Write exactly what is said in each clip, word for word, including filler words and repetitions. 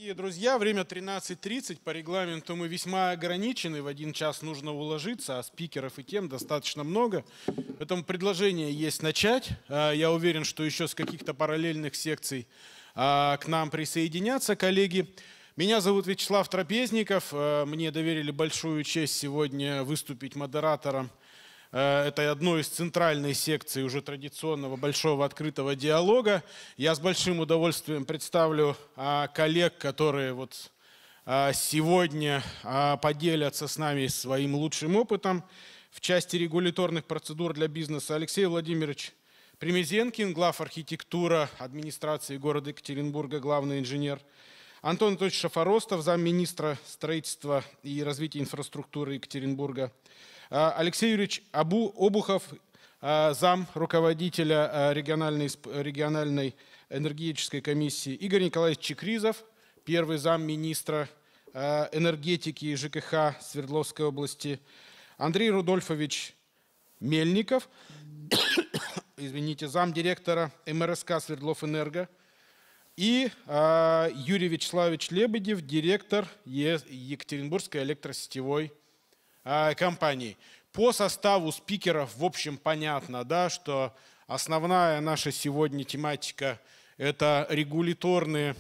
Дорогие друзья, время тринадцать тридцать. По регламенту мы весьма ограничены. В один час нужно уложиться, а спикеров и тем достаточно много. Поэтому предложение есть начать. Я уверен, что еще с каких-то параллельных секций к нам присоединятся коллеги. Меня зовут Вячеслав Трапезников. Мне доверили большую честь сегодня выступить модератором этой одной из центральных секций уже традиционного большого открытого диалога. Я с большим удовольствием представлю а, коллег, которые вот, а, сегодня а, поделятся с нами своим лучшим опытом в части регуляторных процедур для бизнеса. Алексей Владимирович Примезенкин, глав архитектура администрации города Екатеринбурга, главный инженер. Антон Анатольевич Шафаростов, замминистра строительства и развития инфраструктуры Екатеринбурга. Алексей Юрьевич Абу, Обухов, зам руководителя региональной, региональной энергетической комиссии. Игорь Николаевич Чекризов, первый замминистра энергетики и ЖКХ Свердловской области. Андрей Рудольфович Мельников, извините, замдиректора эм эр эс ка Свердловэнерго. И э, Юрий Вячеславович Лебедев, директор е Екатеринбургской электросетевой э, компании. По составу спикеров, в общем, понятно, да, что основная наша сегодня тематика – это регуляторные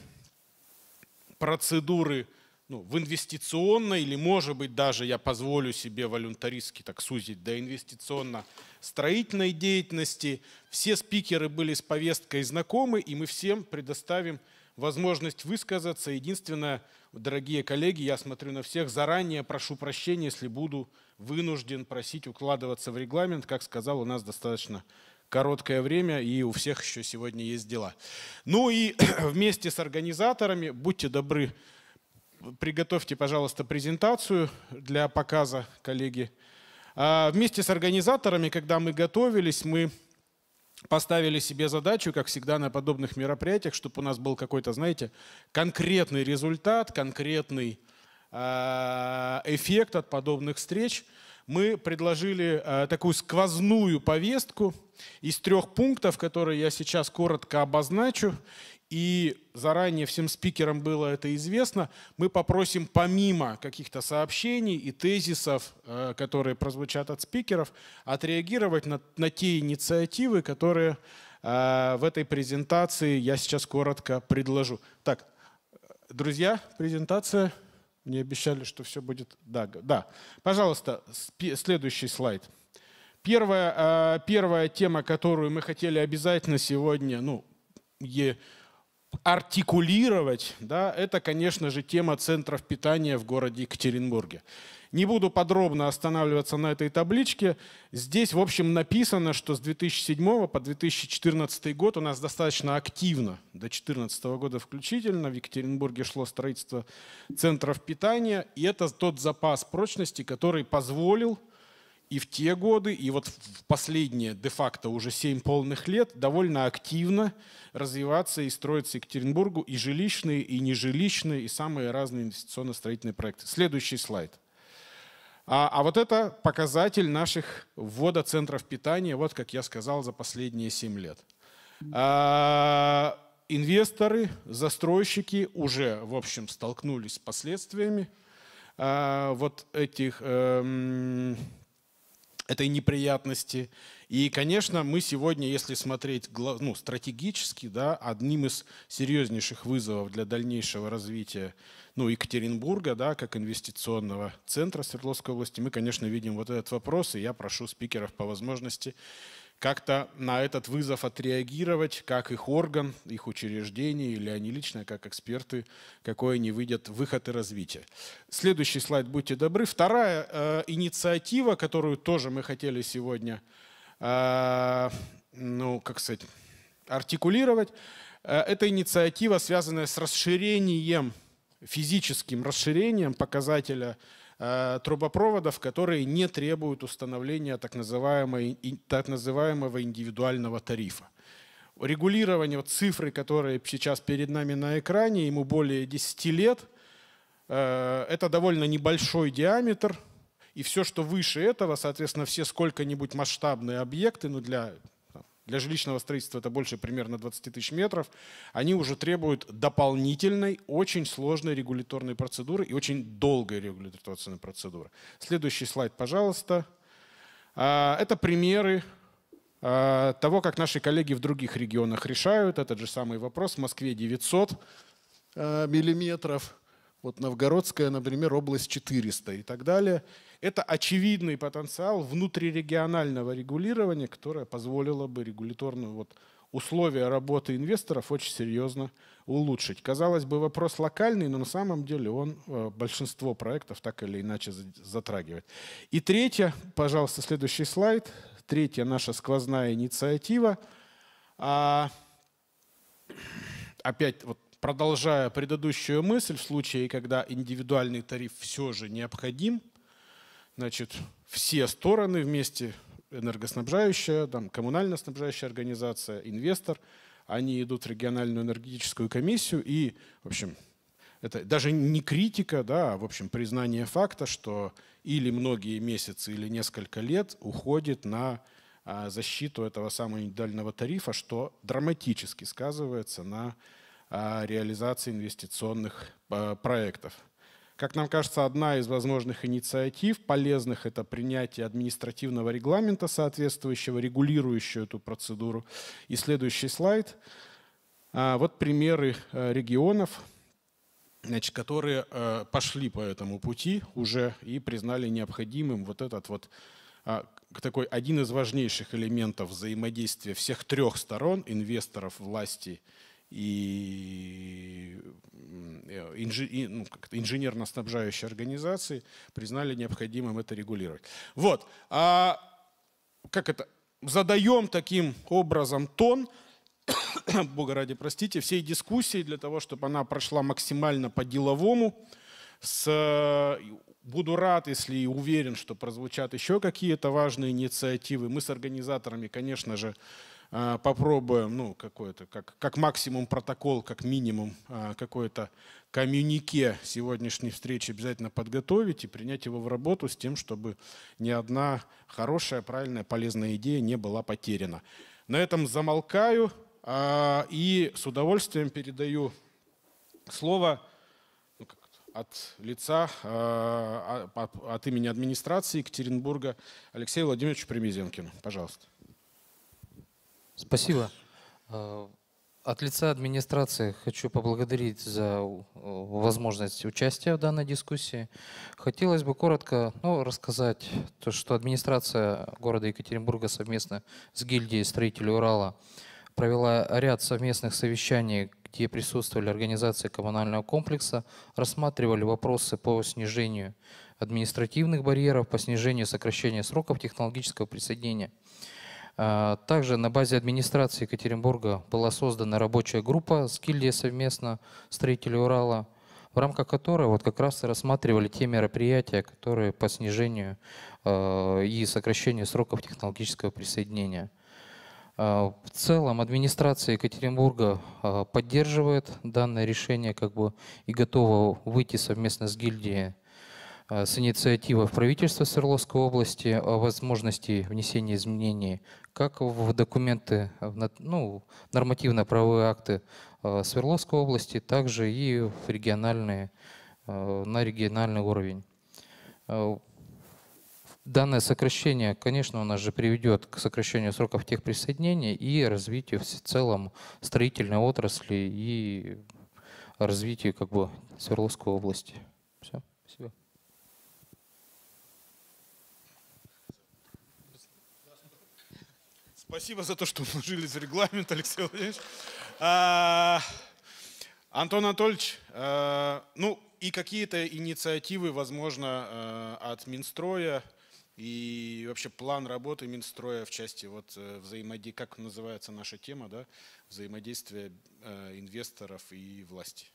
процедуры ну, в инвестиционной, или, может быть, даже я позволю себе волюнтаристски так сузить, до инвестиционно-строительной деятельности. Все спикеры были с повесткой знакомы, и мы всем предоставим возможность высказаться. Единственное, дорогие коллеги, я смотрю на всех, заранее прошу прощения, если буду вынужден просить укладываться в регламент. Как сказал, у нас достаточно короткое время, и у всех еще сегодня есть дела. Ну и вместе с организаторами, будьте добры, приготовьте, пожалуйста, презентацию для показа, коллеги. Вместе с организаторами, когда мы готовились, мы поставили себе задачу, как всегда на подобных мероприятиях, чтобы у нас был какой-то, знаете, конкретный результат, конкретный эффект от подобных встреч. Мы предложили такую сквозную повестку из трех пунктов, которые я сейчас коротко обозначу. И заранее всем спикерам было это известно. Мы попросим помимо каких-то сообщений и тезисов, которые прозвучат от спикеров, отреагировать на, на те инициативы, которые в этой презентации я сейчас коротко предложу. Так, друзья, презентация. Мне обещали, что все будет... Да, да. Пожалуйста, следующий слайд. Первая, первая тема, которую мы хотели обязательно сегодня ну, е, артикулировать, да, это, конечно же, тема центров питания в городе Екатеринбурге. Не буду подробно останавливаться на этой табличке. Здесь, в общем, написано, что с две тысячи седьмого по две тысячи четырнадцатый год у нас достаточно активно, до две тысячи четырнадцатого года включительно, в Екатеринбурге шло строительство центров питания. И это тот запас прочности, который позволил и в те годы, и вот в последние де-факто уже семь полных лет довольно активно развиваться и строиться Екатеринбургу и жилищные, и нежилищные, и самые разные инвестиционно-строительные проекты. Следующий слайд. А, а вот это показатель наших ввода центров питания, вот как я сказал, за последние семь лет. А, инвесторы, застройщики уже, в общем, столкнулись с последствиями а, вот этих... А, этой неприятности. И, конечно, мы сегодня, если смотреть ну, стратегически, да, одним из серьезнейших вызовов для дальнейшего развития ну, Екатеринбурга, да, как инвестиционного центра Свердловской области, мы, конечно, видим вот этот вопрос, и я прошу спикеров по возможности как-то на этот вызов отреагировать, как их орган, их учреждение, или они лично, как эксперты, какой они видят выход и развитие. Следующий слайд, будьте добры. Вторая э, инициатива, которую тоже мы хотели сегодня, э, ну, как сказать, артикулировать, э, это инициатива, связанная с расширением, физическим расширением показателя трубопроводов, которые не требуют установления так, называемой, так называемого индивидуального тарифа. Регулирование, вот цифры, которые сейчас перед нами на экране, ему более десяти лет, это довольно небольшой диаметр, и все, что выше этого, соответственно, все сколько-нибудь масштабные объекты, ну для для жилищного строительства это больше примерно двадцати тысяч метров, они уже требуют дополнительной, очень сложной регуляторной процедуры и очень долгой регуляторной процедуры. Следующий слайд, пожалуйста. Это примеры того, как наши коллеги в других регионах решают этот же самый вопрос. В Москве девятьсот миллиметров, вот Новгородская, например, область четыреста и так далее. Это очевидный потенциал внутрирегионального регулирования, которое позволило бы регуляторную вот условия работы инвесторов очень серьезно улучшить. Казалось бы, вопрос локальный, но на самом деле он большинство проектов так или иначе затрагивает. И третье, пожалуйста, следующий слайд. Третья наша сквозная инициатива. А, опять вот продолжая предыдущую мысль, в случае, когда индивидуальный тариф все же необходим, значит, все стороны вместе, энергоснабжающая, там, коммунально-снабжающая организация, инвестор, они идут в региональную энергетическую комиссию и, в общем, это даже не критика, да, а, в общем, признание факта, что или многие месяцы, или несколько лет уходит на а, защиту этого самого индивидуального тарифа, что драматически сказывается на а, реализации инвестиционных а, проектов. Как нам кажется, одна из возможных инициатив полезных – это принятие административного регламента, соответствующего, регулирующего эту процедуру. И следующий слайд. А, вот примеры а, регионов, значит, которые э, пошли по этому пути уже и признали необходимым вот этот вот а, такой один из важнейших элементов взаимодействия всех трех сторон – инвесторов, власти и, инжи, и ну, инженерно-снабжающей организации, признали необходимым это регулировать. Вот. А как это? Задаем таким образом тон, Бога ради, простите, всей дискуссии для того, чтобы она прошла максимально по-деловому. С... Буду рад, если и уверен, что прозвучат еще какие-то важные инициативы. Мы с организаторами, конечно же, попробуем, ну, какой-то, как, как максимум протокол, как минимум какой-то коммюнике сегодняшней встречи обязательно подготовить и принять его в работу с тем, чтобы ни одна хорошая, правильная, полезная идея не была потеряна. На этом замолкаю. И с удовольствием передаю слово от лица, от имени администрации Екатеринбурга Алексею Владимировичу Примезенкину. Пожалуйста. Спасибо. От лица администрации хочу поблагодарить за возможность участия в данной дискуссии. Хотелось бы коротко ну, рассказать, то, что администрация города Екатеринбурга совместно с гильдией строителей Урала провела ряд совместных совещаний, где присутствовали организации коммунального комплекса, рассматривали вопросы по снижению административных барьеров, по снижению сокращения сроков технологического присоединения. Также на базе администрации Екатеринбурга была создана рабочая группа с гильдией совместно строителей Урала, в рамках которой вот как раз и рассматривали те мероприятия, которые по снижению и сокращению сроков технологического присоединения. В целом администрация Екатеринбурга поддерживает данное решение как бы, и готова выйти совместно с гильдией с инициативой в правительство Свердловской области о возможности внесения изменений как в документы, в ну, нормативно-правовые акты Свердловской области, также и в региональные, на региональный уровень. Данное сокращение, конечно, у нас же приведет к сокращению сроков техприсоединения и развитию в целом строительной отрасли и развитию как бы Свердловской области. Все, спасибо. Спасибо за то, что вложились в регламент, Алексей Владимирович. А, Антон Анатольевич, а, ну и какие-то инициативы, возможно, а, от Минстроя и вообще план работы Минстроя в части вот взаимодействия, как называется наша тема, да, взаимодействия а, инвесторов и власти.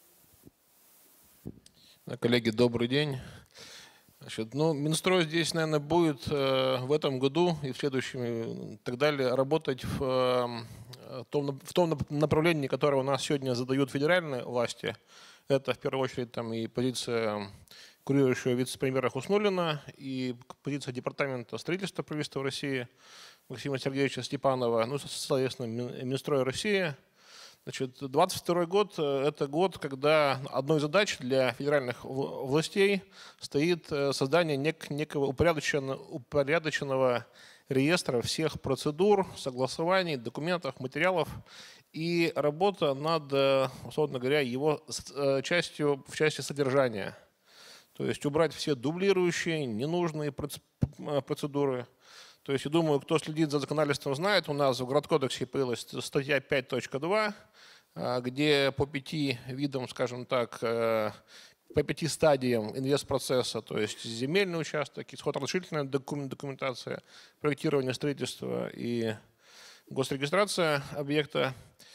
Коллеги, добрый день. Значит, ну, Минстрой здесь, наверное, будет э, в этом году и в следующем и так далее работать в, э, том, в том направлении, которое у нас сегодня задают федеральные власти. Это в первую очередь там, и позиция курирующего вице-премьера Хуснуллина и позиция департамента строительства правительства России Максима Сергеевича Степанова, ну, соответственно, Минстроя России. Значит, двадцать второй год – это год, когда одной из задач для федеральных властей стоит создание нек некого упорядоченного, упорядоченного реестра всех процедур, согласований, документов, материалов и работа над, условно говоря, его частью в части содержания. То есть убрать все дублирующие, ненужные процедуры. То есть, я думаю, кто следит за законодательством, знает, у нас в Градкодексе появилась статья пять точка два, где по пяти видам, скажем так, по пяти стадиям инвестпроцесса, то есть земельный участок, исходно-разрешительная документация, проектирование строительства и госрегистрация объекта,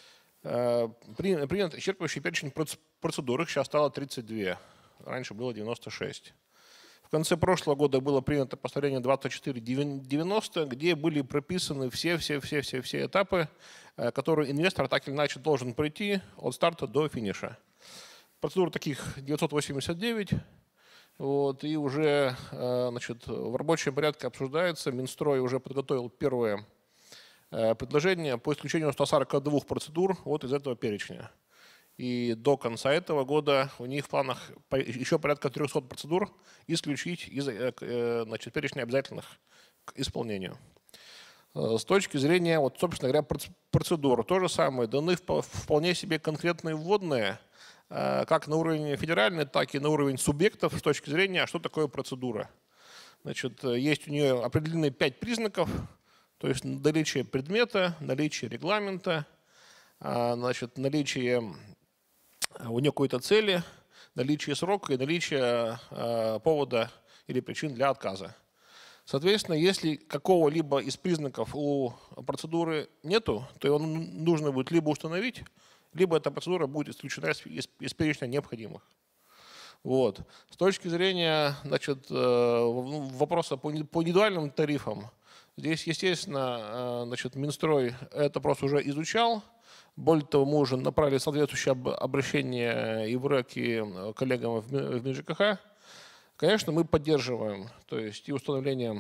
принят исчерпывающий перечень процедур, их сейчас стало тридцать две, раньше было девяносто шесть. В конце прошлого года было принято постановление двадцать четыре девяносто, где были прописаны все-все-все-все-все этапы, которые инвестор так или иначе должен пройти от старта до финиша. Процедур таких девятьсот восемьдесят девять, вот, и уже значит, в рабочем порядке обсуждается. Минстрой уже подготовил первое предложение по исключению ста сорока двух процедур вот из этого перечня. И до конца этого года у них в планах еще порядка трёхсот процедур исключить из значит, перечня обязательных к исполнению. С точки зрения, вот, собственно говоря, процедур, то же самое, даны вполне себе конкретные вводные, как на уровне федеральный, так и на уровень субъектов с точки зрения, что такое процедура. Значит, есть у нее определенные пять признаков, то есть наличие предмета, наличие регламента, значит, наличие у нее какой-то цели, наличие срока и наличие э, повода или причин для отказа. Соответственно, если какого-либо из признаков у процедуры нету, то его нужно будет либо установить, либо эта процедура будет исключена из, из перечня необходимых. Вот. С точки зрения значит, вопроса по индивидуальным тарифам, здесь, естественно, значит, Минстрой это просто уже изучал. Более того, мы уже направили соответствующее обращение и в РЭК, и коллегам в МинЖКХ. Конечно, мы поддерживаем, то есть и установление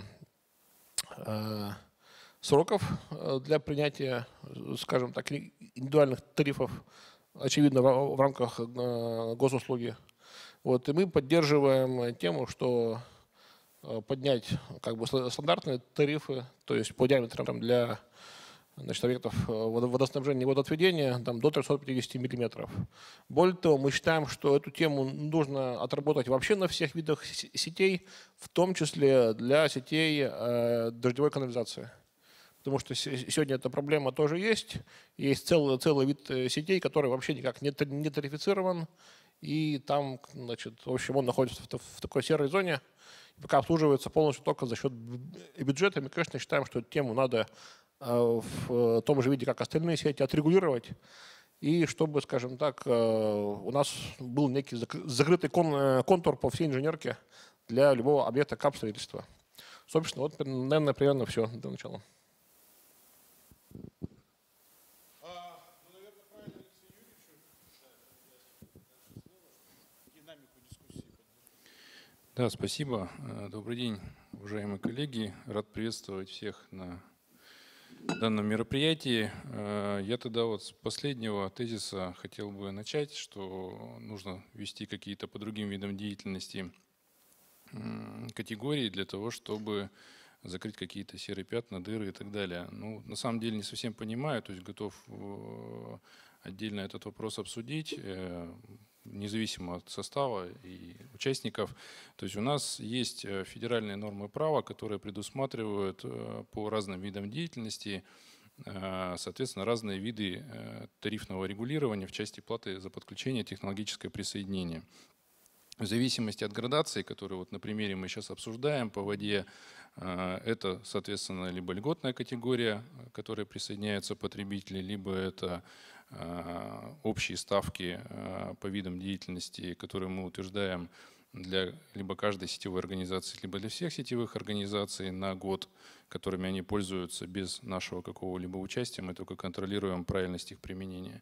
э, сроков для принятия, скажем так, индивидуальных тарифов, очевидно, в, в рамках э, госуслуги. Вот, и мы поддерживаем тему, что поднять как бы стандартные тарифы, то есть по диаметрам для значит, объектов водоснабжения и водоотведения там, до трёхсот пятидесяти миллиметров. Более того, мы считаем, что эту тему нужно отработать вообще на всех видах сетей, в том числе для сетей э, дождевой канализации. Потому что сегодня эта проблема тоже есть. Есть целый, целый вид сетей, который вообще никак не тарифицирован. И там, значит, в общем, он находится в, в такой серой зоне. Пока обслуживается полностью только за счет бюджета. Мы, конечно, считаем, что эту тему надо в том же виде, как остальные сети, отрегулировать. И чтобы, скажем так, у нас был некий закрытый контур по всей инженерке для любого объекта капстроительства. Собственно, вот, наверное, примерно все для начала. Да, спасибо. Добрый день, уважаемые коллеги. Рад приветствовать всех на данном мероприятии. Я тогда вот с последнего тезиса хотел бы начать, что нужно ввести какие-то по другим видам деятельности категории для того, чтобы закрыть какие-то серые пятна, дыры и так далее. Ну, на самом деле не совсем понимаю, то есть готов отдельно этот вопрос обсудить, независимо от состава и участников. То есть у нас есть федеральные нормы права, которые предусматривают по разным видам деятельности, соответственно, разные виды тарифного регулирования в части платы за подключение и технологическое присоединение. В зависимости от градации, которую вот на примере мы сейчас обсуждаем по воде, это, соответственно, либо льготная категория, к которой присоединяются потребители, либо это общие ставки по видам деятельности, которые мы утверждаем для либо каждой сетевой организации, либо для всех сетевых организаций на год, которыми они пользуются без нашего какого-либо участия, мы только контролируем правильность их применения.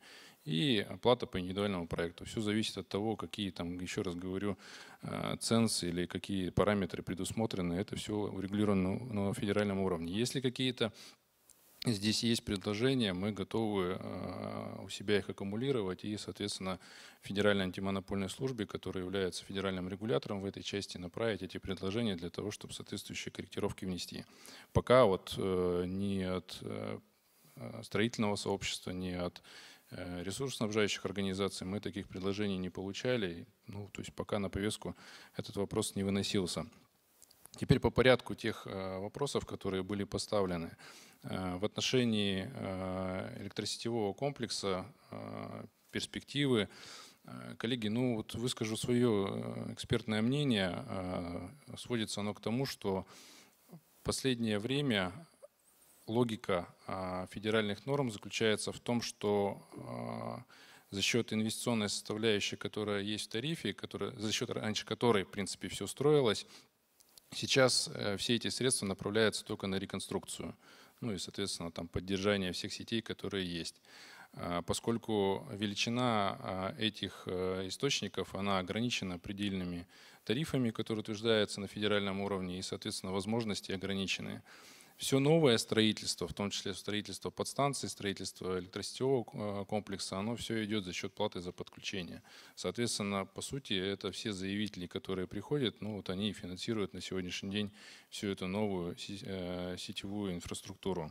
и оплата по индивидуальному проекту. Все зависит от того, какие там, еще раз говорю, ценсы или какие параметры предусмотрены. Это все урегулировано на федеральном уровне. Если какие-то здесь есть предложения, мы готовы у себя их аккумулировать и, соответственно, Федеральной антимонопольной службе, которая является федеральным регулятором в этой части, направить эти предложения для того, чтобы соответствующие корректировки внести. Пока вот ни от строительного сообщества, ни от ресурсоснабжающих организаций мы таких предложений не получали. Ну, то есть пока на повестку этот вопрос не выносился. Теперь по порядку тех вопросов, которые были поставлены. В отношении электросетевого комплекса, перспективы, коллеги, ну вот выскажу свое экспертное мнение. Сводится оно к тому, что в последнее время логика федеральных норм заключается в том, что за счет инвестиционной составляющей, которая есть в тарифе, которая, за счет раньше которой, в принципе, все строилось, сейчас все эти средства направляются только на реконструкцию. Ну и, соответственно, там поддержание всех сетей, которые есть. Поскольку величина этих источников, она ограничена предельными тарифами, которые утверждаются на федеральном уровне, и, соответственно, возможности ограничены. Все новое строительство, в том числе строительство подстанций, строительство электросетевого комплекса, оно все идет за счет платы за подключение. Соответственно, по сути, это все заявители, которые приходят, ну вот они финансируют на сегодняшний день всю эту новую сетевую инфраструктуру.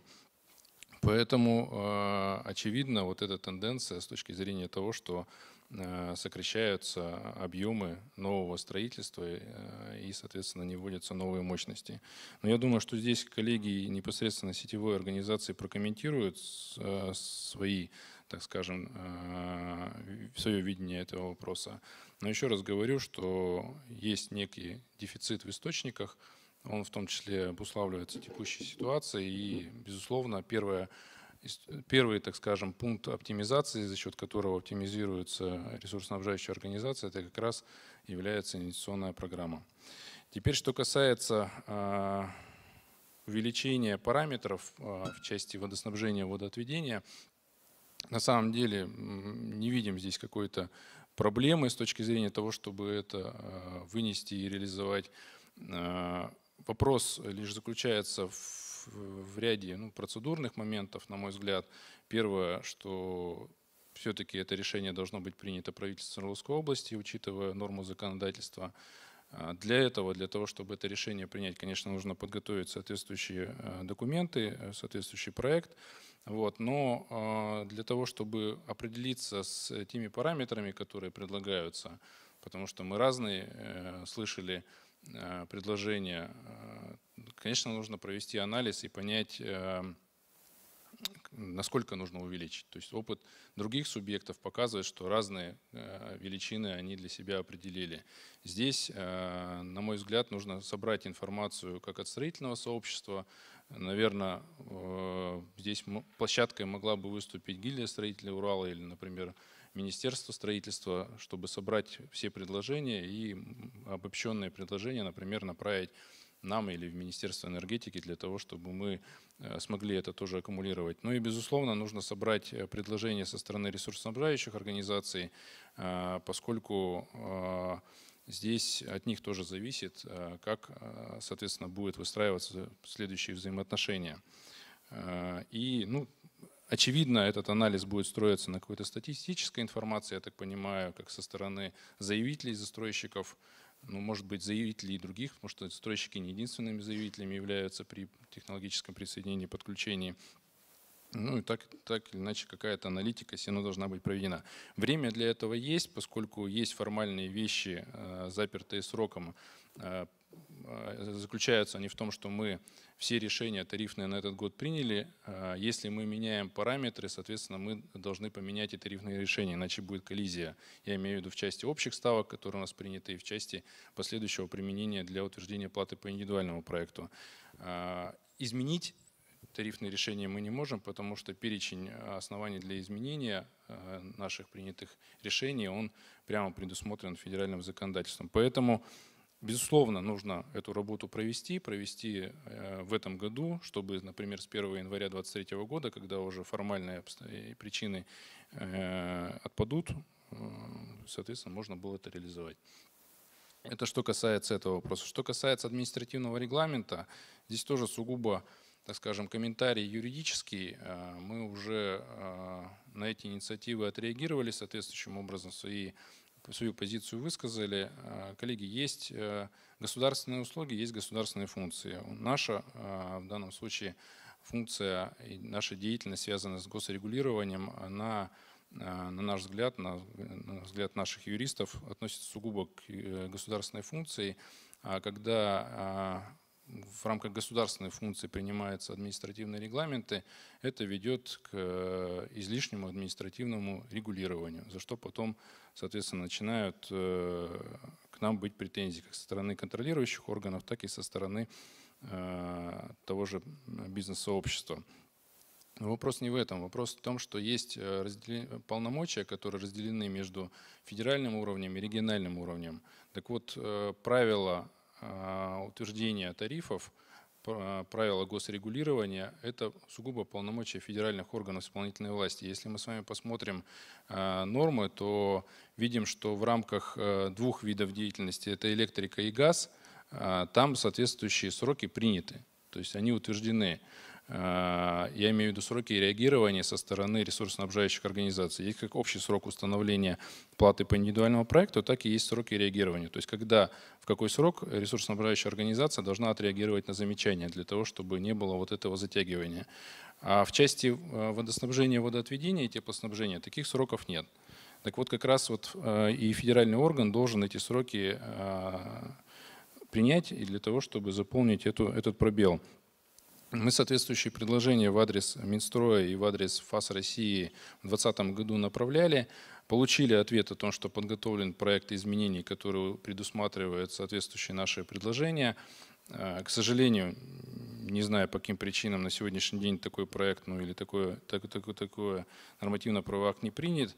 Поэтому очевидно вот эта тенденция с точки зрения того, что сокращаются объемы нового строительства и, соответственно, не вводятся новые мощности. Но я думаю, что здесь коллеги непосредственно сетевой организации прокомментируют свои, так скажем, свое видение этого вопроса. Но еще раз говорю, что есть некий дефицит в источниках, он в том числе обуславливается текущей ситуацией, и, безусловно, первое Первый, так скажем, пункт оптимизации, за счет которого оптимизируется ресурсоснабжающая организация, это как раз является инвестиционная программа. Теперь, что касается э, увеличения параметров э, в части водоснабжения и водоотведения, на самом деле не видим здесь какой-то проблемы с точки зрения того, чтобы это э, вынести и реализовать. Э, вопрос лишь заключается в в ряде ну, процедурных моментов, на мой взгляд. Первое, что все-таки это решение должно быть принято правительством Свердловской области, учитывая норму законодательства. Для этого, для того, чтобы это решение принять, конечно, нужно подготовить соответствующие документы, соответствующий проект. Вот. Но для того, чтобы определиться с теми параметрами, которые предлагаются, потому что мы разные слышали предложения, конечно, нужно провести анализ и понять, насколько нужно увеличить. То есть опыт других субъектов показывает, что разные величины они для себя определили. Здесь, на мой взгляд, нужно собрать информацию как от строительного сообщества. Наверное, здесь площадкой могла бы выступить гильдия строителей Урала или, например, Министерство строительства, чтобы собрать все предложения и обобщенные предложения, например, направить нам или в Министерство энергетики для того, чтобы мы смогли это тоже аккумулировать. Ну и, безусловно, нужно собрать предложения со стороны ресурсоснабжающих организаций, поскольку здесь от них тоже зависит, как, соответственно, будет выстраиваться следующие взаимоотношения. И, ну, очевидно, этот анализ будет строиться на какой-то статистической информации, я так понимаю, как со стороны заявителей, застройщиков, ну, может быть, заявителей и других, потому что застройщики не единственными заявителями являются при технологическом присоединении, подключении. Ну и так, так или иначе какая-то аналитика все равно должна быть проведена. Время для этого есть, поскольку есть формальные вещи, запертые сроком. Заключаются они в том, что мы все решения тарифные на этот год приняли. Если мы меняем параметры, соответственно, мы должны поменять и тарифные решения, иначе будет коллизия. Я имею в виду в части общих ставок, которые у нас приняты, и в части последующего применения для утверждения платы по индивидуальному проекту. Изменить тарифные решения мы не можем, потому что перечень оснований для изменения наших принятых решений, он прямо предусмотрен федеральным законодательством. Поэтому Безусловно, нужно эту работу провести, провести в этом году, чтобы, например, с первого января две тысячи двадцать третьего года, когда уже формальные причины отпадут, соответственно, можно было это реализовать. Это что касается этого вопроса. Что касается административного регламента, здесь тоже сугубо, так скажем, комментарий юридический. Мы уже на эти инициативы отреагировали соответствующим образом, свои свою позицию высказали. Коллеги, есть государственные услуги, есть государственные функции. Наша в данном случае функция и наша деятельность, связанная с госрегулированием, она, на наш взгляд, на, на взгляд наших юристов, относится сугубо к государственной функции. А когда в рамках государственной функции принимаются административные регламенты, это ведет к излишнему административному регулированию, за что потом, соответственно, начинают к нам быть претензии как со стороны контролирующих органов, так и со стороны того же бизнес-сообщества. Но вопрос не в этом. Вопрос в том, что есть полномочия, которые разделены между федеральным уровнем и региональным уровнем. Так вот, правила утверждения тарифов, правила госрегулирования – это сугубо полномочия федеральных органов исполнительной власти. Если мы с вами посмотрим нормы, то видим, что в рамках двух видов деятельности – это электрика и газ, там соответствующие сроки приняты, то есть они утверждены. Я имею в виду сроки реагирования со стороны ресурсоснабжающих организаций. Есть как общий срок установления платы по индивидуальному проекту, так и есть сроки реагирования. То есть когда, в какой срок ресурсоснабжающая организация должна отреагировать на замечания для того, чтобы не было вот этого затягивания. А в части водоснабжения и водоотведения и теплоснабжения таких сроков нет. Так вот как раз вот и федеральный орган должен эти сроки принять и для того, чтобы заполнить эту, этот пробел. Мы соответствующие предложения в адрес Минстроя и в адрес ФАС России в две тысячи двадцатом году направляли. Получили ответ о том, что подготовлен проект изменений, который предусматривает соответствующие наши предложения. К сожалению, не знаю по каким причинам на сегодняшний день такой проект, ну или такое, так, такое, такое нормативно-правовой акт не принят.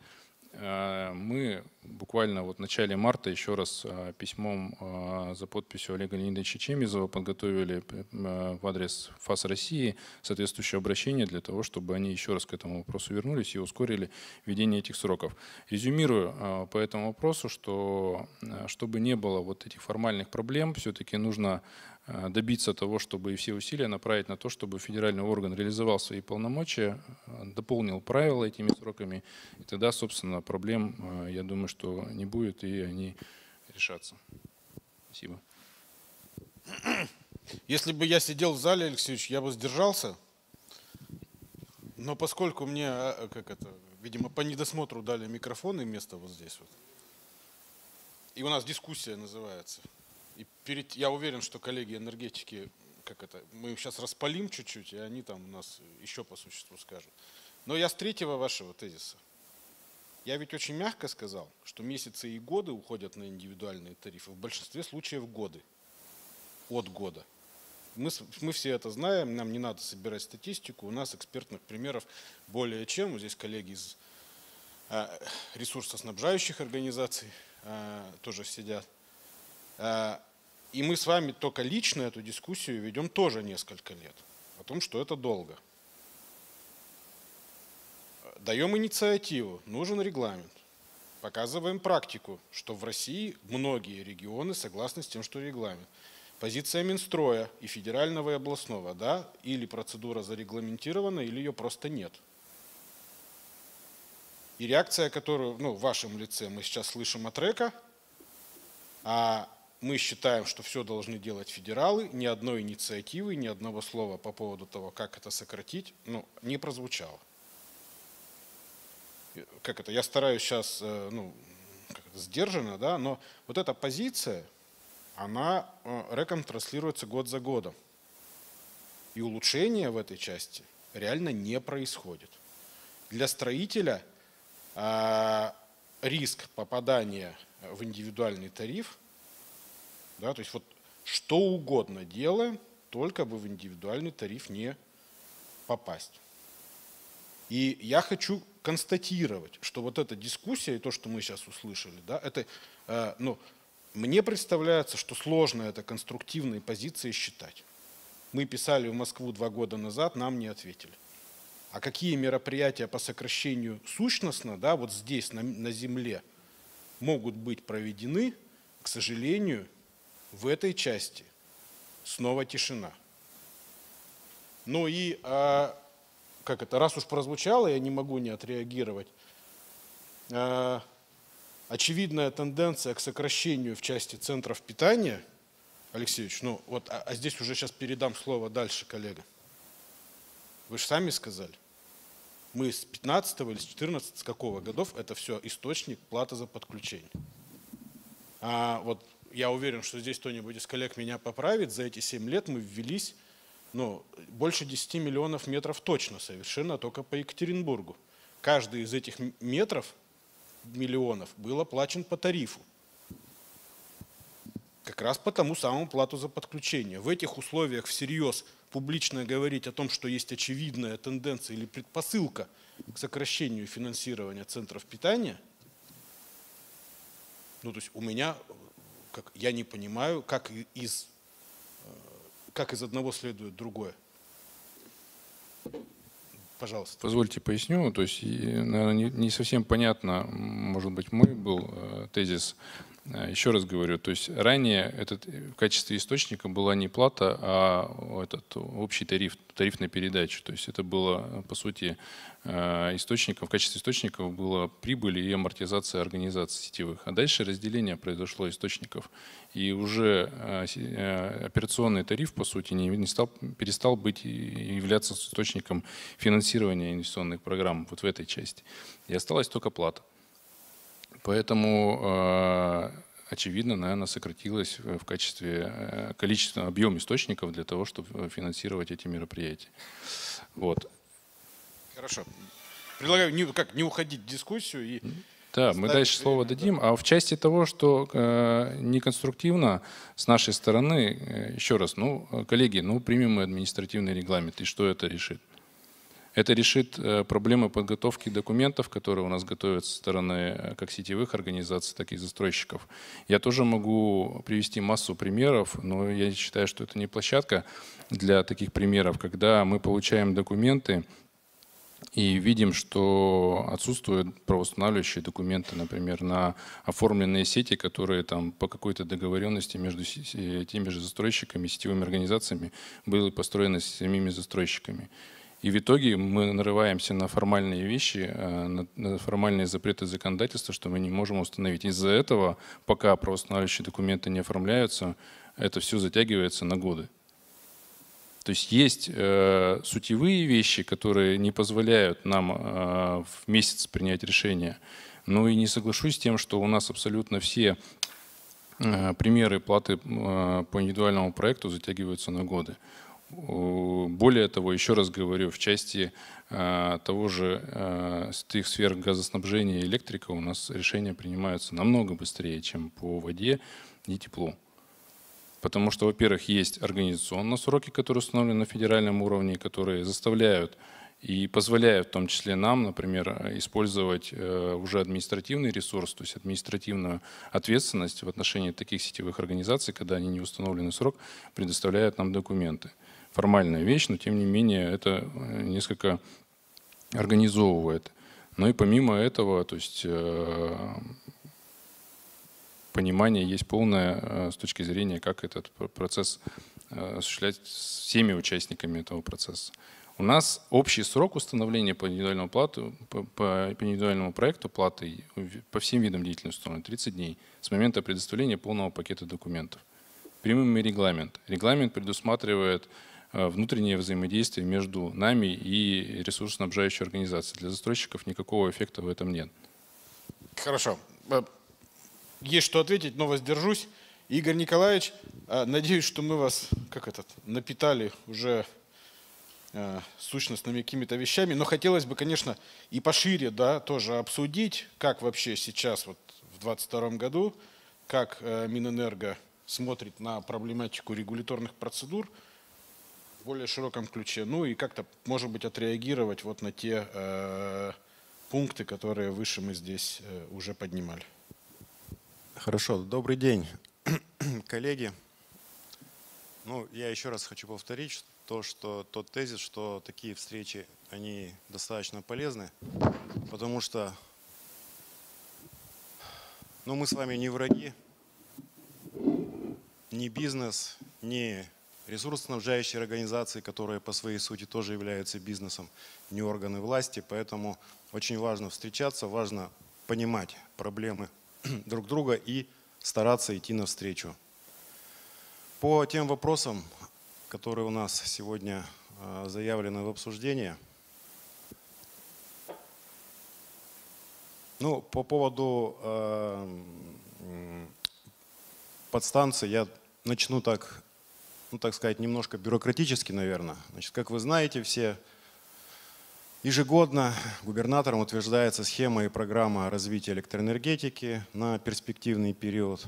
Мы буквально вот в начале марта еще раз письмом за подписью Олега Леонидовича Чемизова подготовили в адрес ФАС России соответствующее обращение для того, чтобы они еще раз к этому вопросу вернулись и ускорили введение этих сроков. Резюмирую по этому вопросу, что чтобы не было вот этих формальных проблем, все-таки нужно добиться того, чтобы и все усилия направить на то, чтобы федеральный орган реализовал свои полномочия, дополнил правила этими сроками, и тогда, собственно, проблем, я думаю, что не будет, и они решатся. Спасибо. Если бы я сидел в зале, Алексеевич, я бы сдержался, но поскольку мне, как это, видимо, по недосмотру дали микрофон и место вот здесь вот, и у нас дискуссия называется. И перед, я уверен, что коллеги энергетики, как это, мы их сейчас распалим чуть-чуть, и они там у нас еще по существу скажут. Но я с третьего вашего тезиса. Я ведь очень мягко сказал, что месяцы и годы уходят на индивидуальные тарифы, в большинстве случаев годы, от года. Мы, мы все это знаем, нам не надо собирать статистику, у нас экспертных примеров более чем. Вот здесь коллеги из э, ресурсоснабжающих организаций э, тоже сидят. И мы с вами только лично эту дискуссию ведем тоже несколько лет. О том, что это долго. Даем инициативу, нужен регламент. Показываем практику, что в России многие регионы согласны с тем, что регламент. Позиция Минстроя и федерального, и областного, да, или процедура зарегламентирована, или ее просто нет. И реакция, которую, ну, в вашем лице мы сейчас слышим от РЭКа, а мы считаем, что все должны делать федералы, ни одной инициативы, ни одного слова по поводу того, как это сократить, ну, не прозвучало. Как это? Я стараюсь сейчас, ну, как это, сдержанно, да, но вот эта позиция, она РЭКом транслируется год за годом. И улучшения в этой части реально не происходит. Для строителя а, риск попадания в индивидуальный тариф, да, то есть вот что угодно делаем, только бы в индивидуальный тариф не попасть. И я хочу констатировать, что вот эта дискуссия и то, что мы сейчас услышали, да, это, э, ну, мне представляется, что сложно это конструктивной позицией считать. Мы писали в Москву два года назад, нам не ответили. А какие мероприятия по сокращению сущностно, да, вот здесь, на, на земле, могут быть проведены, к сожалению, в этой части снова тишина. Ну и, а, как это, раз уж прозвучало, я не могу не отреагировать. А, очевидная тенденция к сокращению в части центров питания. Алексеевич, ну вот, а, а здесь уже сейчас передам слово дальше, коллега. Вы же сами сказали. Мы с пятнадцатого или с четырнадцатого, с какого годов это все источник платы за подключение. А вот я уверен, что здесь кто-нибудь из коллег меня поправит. За эти семь лет мы ввелись, ну, больше десяти миллионов метров точно совершенно только по Екатеринбургу. Каждый из этих метров, миллионов, был оплачен по тарифу. Как раз по тому самому плату за подключение. В этих условиях всерьез публично говорить о том, что есть очевидная тенденция или предпосылка к сокращению финансирования центров питания, ну, то есть у меня, как, я не понимаю, как из, как из одного следует другое. Пожалуйста. Позвольте поясню. То есть, наверное, не, не совсем понятно, может быть, мой был э, тезис. Еще раз говорю, то есть ранее этот, в качестве источника была не плата, а этот общий тариф, тариф на передачу. То есть это было, по сути, источником, в качестве источников была прибыль и амортизация организаций сетевых. А дальше разделение произошло источников. И уже операционный тариф, по сути, не, не стал, перестал быть и являться источником финансирования инвестиционных программ вот в этой части. И осталась только плата. Поэтому, э, очевидно, наверное, сократилось в качестве э, количества, объем источников для того, чтобы финансировать эти мероприятия. Вот. Хорошо. Предлагаю не, как, не уходить в дискуссию. И да, мы дальше слово время, дадим. Да. А в части того, что э, неконструктивно с нашей стороны, э, еще раз, ну, коллеги, ну, примем мы административный регламент, и что это решит? Это решит проблемы подготовки документов, которые у нас готовят со стороны как сетевых организаций, так и застройщиков. Я тоже могу привести массу примеров, но я считаю, что это не площадка для таких примеров, когда мы получаем документы и видим, что отсутствуют правоустанавливающие документы, например, на оформленные сети, которые там по какой-то договоренности между теми же застройщиками, сетевыми организациями были построены с самими застройщиками. И в итоге мы нарываемся на формальные вещи, на формальные запреты законодательства, что мы не можем установить. Из-за этого, пока правоустанавливающие документы не оформляются, это все затягивается на годы. То есть есть э, сутевые вещи, которые не позволяют нам э, в месяц принять решение. Но и не соглашусь с тем, что у нас абсолютно все э, примеры платы э, по индивидуальному проекту затягиваются на годы. Более того, еще раз говорю, в части э, того же э, тех сфер газоснабжения и электрика у нас решения принимаются намного быстрее, чем по воде и теплу. Потому что, во-первых, есть организационные сроки, которые установлены на федеральном уровне, которые заставляют и позволяют в том числе нам, например, использовать э, уже административный ресурс, то есть административную ответственность в отношении таких сетевых организаций, когда они не установленный срок, предоставляют нам документы. Формальная вещь, но тем не менее это несколько организовывает. Но и помимо этого, то есть э, понимание есть полное э, с точки зрения, как этот процесс э, осуществлять с всеми участниками этого процесса. У нас общий срок установления по индивидуальному, плату, по, по, по индивидуальному проекту платы по всем видам деятельности установлен тридцать дней с момента предоставления полного пакета документов. Примем мы регламент. Регламент предусматривает внутреннее взаимодействие между нами и ресурсоснабжающей организацией. Для застройщиков никакого эффекта в этом нет. Хорошо. Есть что ответить, но воздержусь. Игорь Николаевич, надеюсь, что мы вас как этот, напитали уже сущностными какими-то вещами, но хотелось бы, конечно, и пошире, да, тоже обсудить, как вообще сейчас, вот в двадцать втором году, как Минэнерго смотрит на проблематику регуляторных процедур в более широком ключе, ну и как-то, может быть, отреагировать вот на те э, пункты, которые выше мы здесь э, уже поднимали. Хорошо, добрый день. коллеги, ну, я еще раз хочу повторить то, что тот тезис, что такие встречи, они достаточно полезны, потому что ну, мы с вами не враги, ни бизнес, ни ресурсоснабжающие организации, которые по своей сути тоже являются бизнесом, ни органы власти, поэтому очень важно встречаться, важно понимать проблемы друг друга и стараться идти навстречу. По тем вопросам, которые у нас сегодня заявлены в обсуждении, ну, по поводу э, подстанции я начну так, ну, так сказать, немножко бюрократически, наверное. Значит, как вы знаете все, ежегодно губернатором утверждается схема и программа развития электроэнергетики на перспективный период.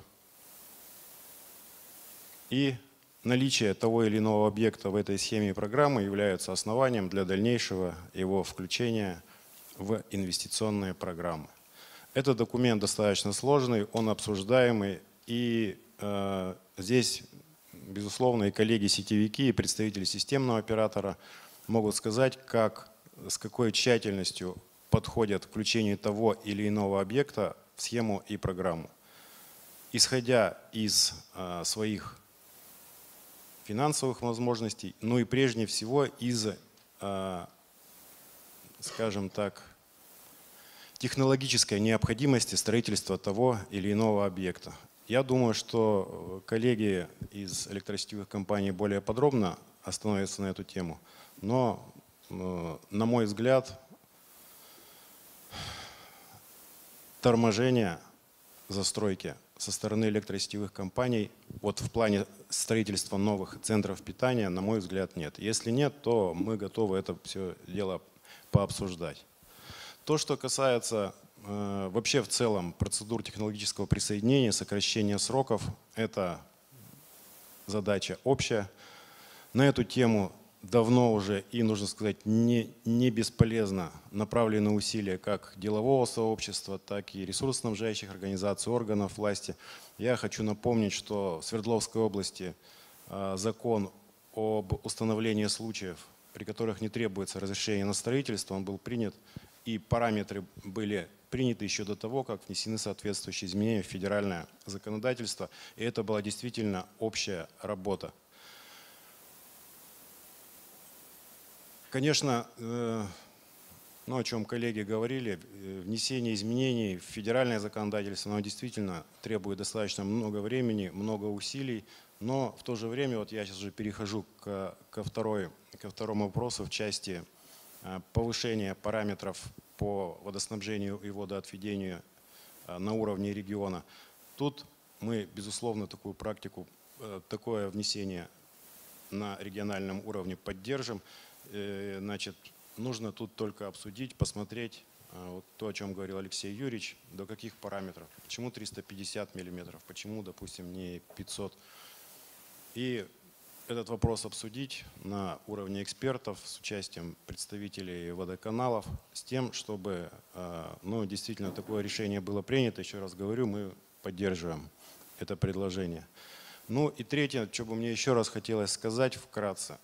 И наличие того или иного объекта в этой схеме и программе является основанием для дальнейшего его включения в инвестиционные программы. Этот документ достаточно сложный, он обсуждаемый, и э, здесь, безусловно, и коллеги-сетевики, и представители системного оператора могут сказать, как, с какой тщательностью подходят к включению того или иного объекта в схему и программу. Исходя из э, своих финансовых возможностей, ну и прежде всего из, э, скажем так, технологической необходимости строительства того или иного объекта. Я думаю, что коллеги из электросетевых компаний более подробно остановятся на эту тему, но, на мой взгляд, торможение застройки со стороны электросетевых компаний вот в плане строительства новых центров питания, на мой взгляд, нет. Если нет, то мы готовы это все дело пообсуждать. То, что касается э, вообще в целом процедур технологического присоединения, сокращения сроков, это задача общая. На эту тему давно уже и, нужно сказать, не, не бесполезно направлены усилия как делового сообщества, так и ресурсоснабжающих организаций, органов власти. Я хочу напомнить, что в Свердловской области э, закон об установлении случаев, при которых не требуется разрешение на строительство, он был принят, и параметры были приняты еще до того, как внесены соответствующие изменения в федеральное законодательство. И это была действительно общая работа. Конечно, ну, о чем коллеги говорили, внесение изменений в федеральное законодательство, оно действительно требует достаточно много времени, много усилий. Но в то же время, вот я сейчас уже перехожу к, ко, второй, ко второму вопросу в части повышение параметров по водоснабжению и водоотведению на уровне региона. Тут мы, безусловно, такую практику, такое внесение на региональном уровне поддержим. Значит, нужно тут только обсудить, посмотреть, вот то, о чем говорил Алексей Юрьевич, до каких параметров. Почему триста пятьдесят миллиметров, почему, допустим, не пятьсот. И этот вопрос обсудить на уровне экспертов с участием представителей водоканалов, с тем, чтобы ну, действительно такое решение было принято. Еще раз говорю, мы поддерживаем это предложение. Ну и третье, что бы мне еще раз хотелось сказать вкратце.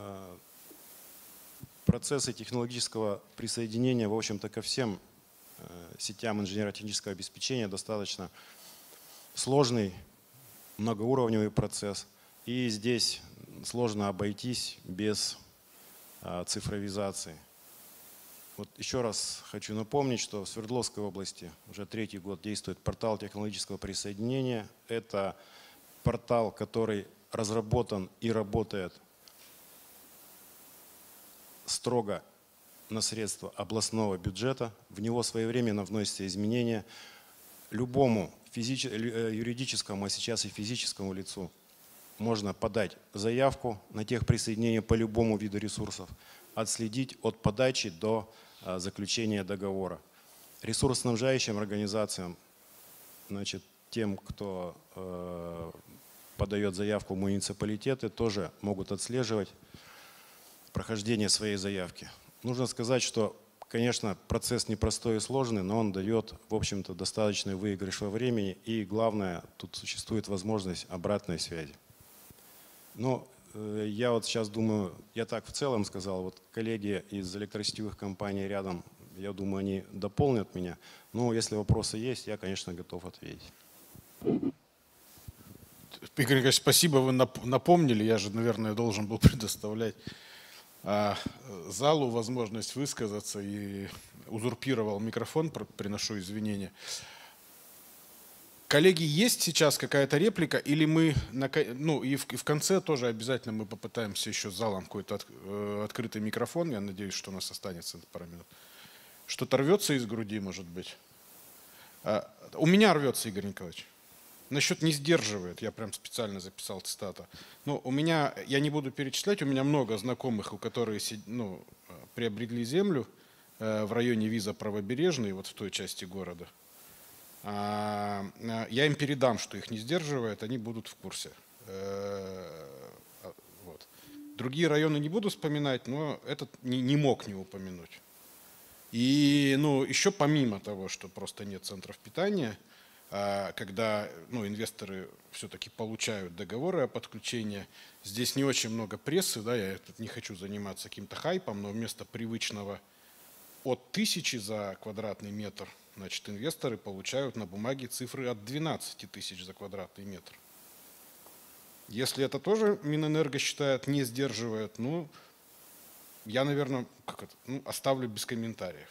Процессы технологического присоединения, в общем-то, ко всем сетям инженерно-технического обеспечения достаточно сложный, многоуровневый процесс. И здесь сложно обойтись без а, цифровизации. Вот еще раз хочу напомнить, что в Свердловской области уже третий год действует портал технологического присоединения. Это портал, который разработан и работает строго на средства областного бюджета. В него своевременно вносятся изменения. Любому физич... юридическому, а сейчас и физическому лицу можно подать заявку на техприсоединение по любому виду ресурсов, отследить от подачи до а, заключения договора. Ресурсоснабжающим организациям, значит, тем, кто э, подает заявку в муниципалитеты, тоже могут отслеживать прохождение своей заявки. Нужно сказать, что конечно, процесс непростой и сложный, но он дает, в общем-то, достаточный выигрыш во времени. И главное, тут существует возможность обратной связи. Но э, я вот сейчас думаю, я так в целом сказал, вот коллеги из электросетевых компаний рядом, я думаю, они дополнят меня. Но если вопросы есть, я, конечно, готов ответить. Игорь Николаевич, спасибо, вы напомнили. Я же, наверное, должен был предоставлять а, залу возможность высказаться и узурпировал микрофон, приношу извинения. Коллеги, есть сейчас какая-то реплика, или мы, на, ну и в, и в конце тоже обязательно мы попытаемся еще с залом какой-то от, э, открытый микрофон, я надеюсь, что у нас останется пару минут. Что-то рвется из груди, может быть? А, у меня рвется, Игорь Николаевич. Насчет не сдерживает, я прям специально записал цитату. Ну, у меня, я не буду перечислять, у меня много знакомых, у которых ну, приобрели землю э, в районе Виза Правобережной, вот в той части города. А, я им передам, что их не сдерживает, они будут в курсе. Э, вот. Другие районы не буду вспоминать, но этот не, не мог не упомянуть. И ну, еще помимо того, что просто нет центров питания, когда ну, инвесторы все-таки получают договоры о подключении, здесь не очень много прессы, да, я тут не хочу заниматься каким-то хайпом, но вместо привычного от тысячи за квадратный метр, значит, инвесторы получают на бумаге цифры от двенадцати тысяч за квадратный метр. Если это тоже Минэнерго считает, не сдерживает, ну, я, наверное, как это, ну, оставлю без комментариев.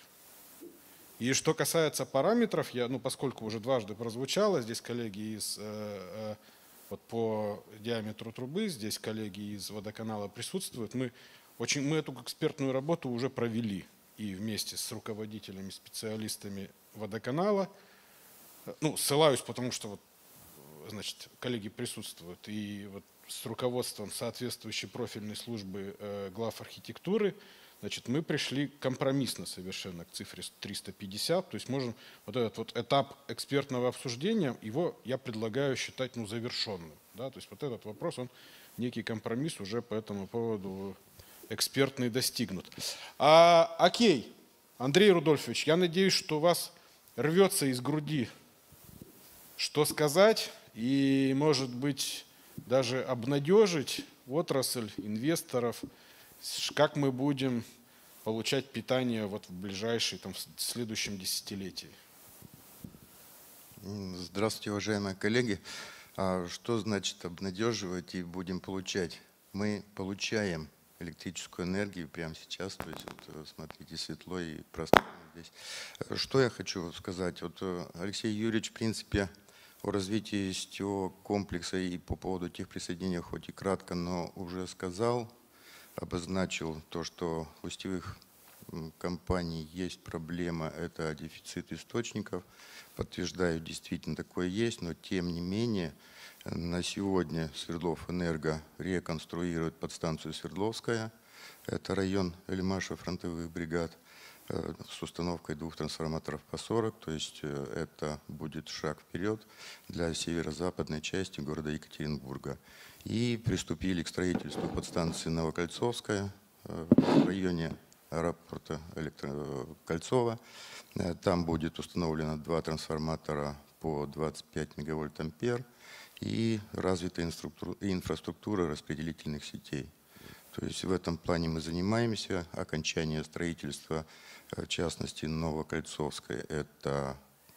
И что касается параметров, я, ну, поскольку уже дважды прозвучало, здесь коллеги из, э, э, вот по диаметру трубы, здесь коллеги из водоканала присутствуют, мы, очень, мы эту экспертную работу уже провели и вместе с руководителями, специалистами водоканала. Ну, ссылаюсь, потому что вот, значит, коллеги присутствуют, и вот с руководством соответствующей профильной службы э, глав архитектуры. Значит, мы пришли компромиссно совершенно к цифре триста пятьдесят, то есть можем вот этот вот этап экспертного обсуждения, его я предлагаю считать ну, завершенным. Да? То есть вот этот вопрос, он некий компромисс уже по этому поводу экспертный достигнут. А, окей, Андрей Рудольфович, я надеюсь, что у вас рвется из груди что сказать и, может быть, даже обнадежить отрасль, инвесторов, как мы будем получать питание вот в ближайшем, там, в следующем десятилетии. Здравствуйте, уважаемые коллеги. А что значит обнадеживать и будем получать? Мы получаем электрическую энергию прямо сейчас, то есть вот, смотрите, светло и пространно здесь. Что я хочу сказать? Вот Алексей Юрьевич, в принципе, о развитии сетевого комплекса и по поводу тех присоединений, хоть и кратко, но уже сказал, обозначил то, что у сетевых компаний есть проблема, это дефицит источников. Подтверждаю, действительно такое есть, но тем не менее на сегодня Свердловэнерго реконструирует подстанцию Свердловская, это район Эльмаша фронтовых бригад, с установкой двух трансформаторов по сорок, то есть это будет шаг вперед для северо-западной части города Екатеринбурга. И приступили к строительству подстанции Новокольцовская в районе аэропорта Кольцово. Там будет установлено два трансформатора по двадцать пять мегавольт ампер и развита инфраструктура распределительных сетей. То есть в этом плане мы занимаемся. Окончание строительства, в частности, Новокольцовской, это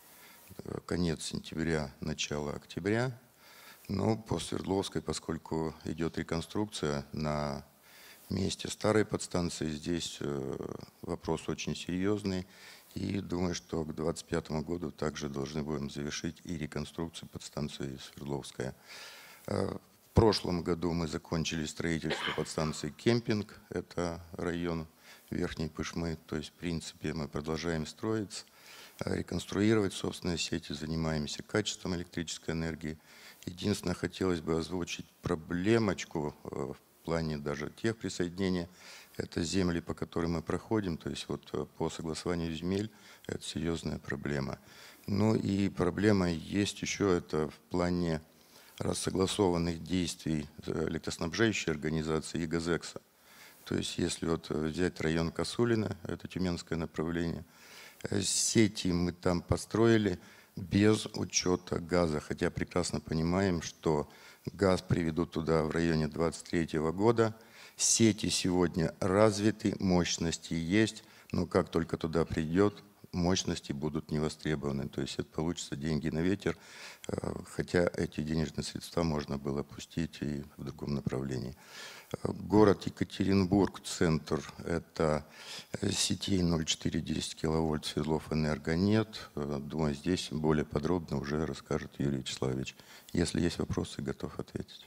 конец сентября, начало октября. Но по Свердловской, поскольку идет реконструкция на месте старой подстанции, здесь вопрос очень серьезный. И думаю, что к две тысячи двадцать пятому году также должны будем завершить и реконструкцию подстанции Свердловская. В прошлом году мы закончили строительство подстанции Кемпинг, это район Верхней Пышмы. То есть, в принципе, мы продолжаем строиться, реконструировать собственные сети, занимаемся качеством электрической энергии. Единственное, хотелось бы озвучить проблемочку в плане даже тех присоединений. Это земли, по которым мы проходим, то есть вот по согласованию земель это серьезная проблема. Ну и проблема есть еще это в плане рассогласованных действий электроснабжающей организации и ГАЗЭКСа. То есть если вот взять район Косулина, это тюменское направление, сети мы там построили без учета газа, хотя прекрасно понимаем, что газ приведут туда в районе двадцать третьего года. Сети сегодня развиты, мощности есть, но как только туда придет, мощности будут не востребованы. То есть это получится деньги на ветер, хотя эти денежные средства можно было пустить и в другом направлении. Город Екатеринбург, центр, это сетей ноль четыре десять киловольт, Свердловэнерго нет. Думаю, здесь более подробно уже расскажет Юрий Вячеславович. Если есть вопросы, готов ответить.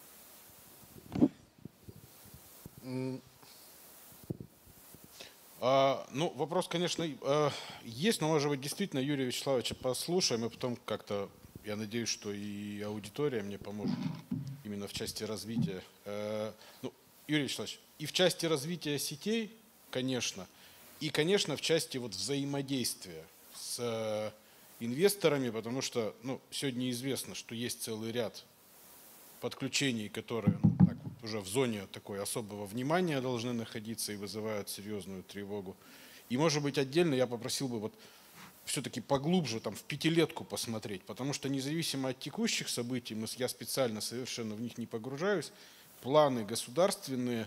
А, ну, вопрос, конечно, есть, но, может быть, действительно Юрия Вячеславовича послушаем, и потом как-то, я надеюсь, что и аудитория мне поможет именно в части развития. Ну, Юрий Вячеславович, и в части развития сетей, конечно, и, конечно, в части вот взаимодействия с инвесторами, потому что, ну, сегодня известно, что есть целый ряд подключений, которые, ну, так, уже в зоне такой особого внимания должны находиться и вызывают серьезную тревогу. И, может быть, отдельно я попросил бы вот все-таки поглубже там в пятилетку посмотреть, потому что независимо от текущих событий, мы, я специально совершенно в них не погружаюсь, планы государственные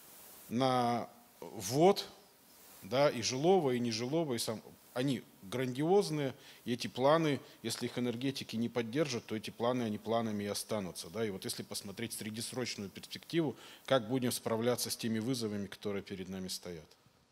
на ввод, да, и жилого, и нежилого, и сам, они грандиозные, и эти планы, если их энергетики не поддержат, то эти планы, они планами и останутся. Да? И вот если посмотреть среднесрочную перспективу, как будем справляться с теми вызовами, которые перед нами стоят.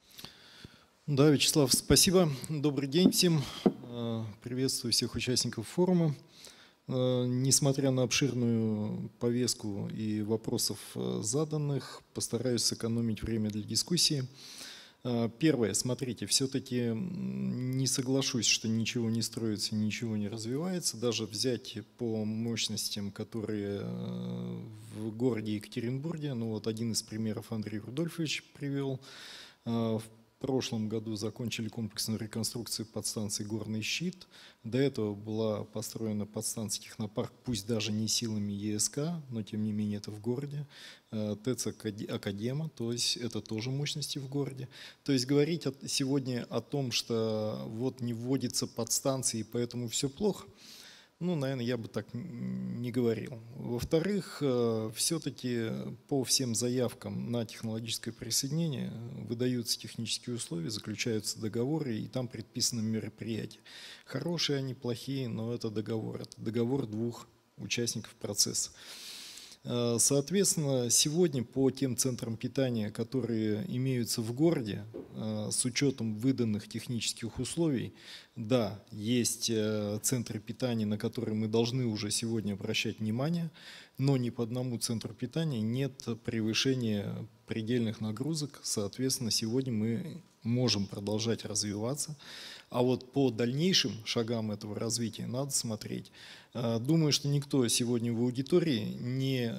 Да, Вячеслав, спасибо. Добрый день всем. Приветствую всех участников форума. Несмотря на обширную повестку и вопросов заданных, постараюсь сэкономить время для дискуссии. Первое, смотрите, все-таки не соглашусь, что ничего не строится, ничего не развивается. Даже взять по мощностям, которые в городе Екатеринбурге, ну вот один из примеров Андрей Рудольфович привел. В прошлом году закончили комплексную реконструкцию подстанции «Горный щит». До этого была построена подстанция «Технопарк», пусть даже не силами ЕСК, но тем не менее это в городе. ТЭЦ «Академа», то есть это тоже мощности в городе. То есть говорить сегодня о том, что вот не вводится подстанции, и поэтому все плохо, ну, наверное, я бы так не говорил. Во-вторых, все-таки по всем заявкам на технологическое присоединение выдаются технические условия, заключаются договоры, и там предписаны мероприятия. Хорошие они, плохие, но это договор. Это договор двух участников процесса. Соответственно, сегодня по тем центрам питания, которые имеются в городе, с учетом выданных технических условий, да, есть центры питания, на которые мы должны уже сегодня обращать внимание, но ни по одному центру питания нет превышения предельных нагрузок. Соответственно, сегодня мы можем продолжать развиваться. А вот по дальнейшим шагам этого развития надо смотреть. Думаю, что никто сегодня в аудитории не,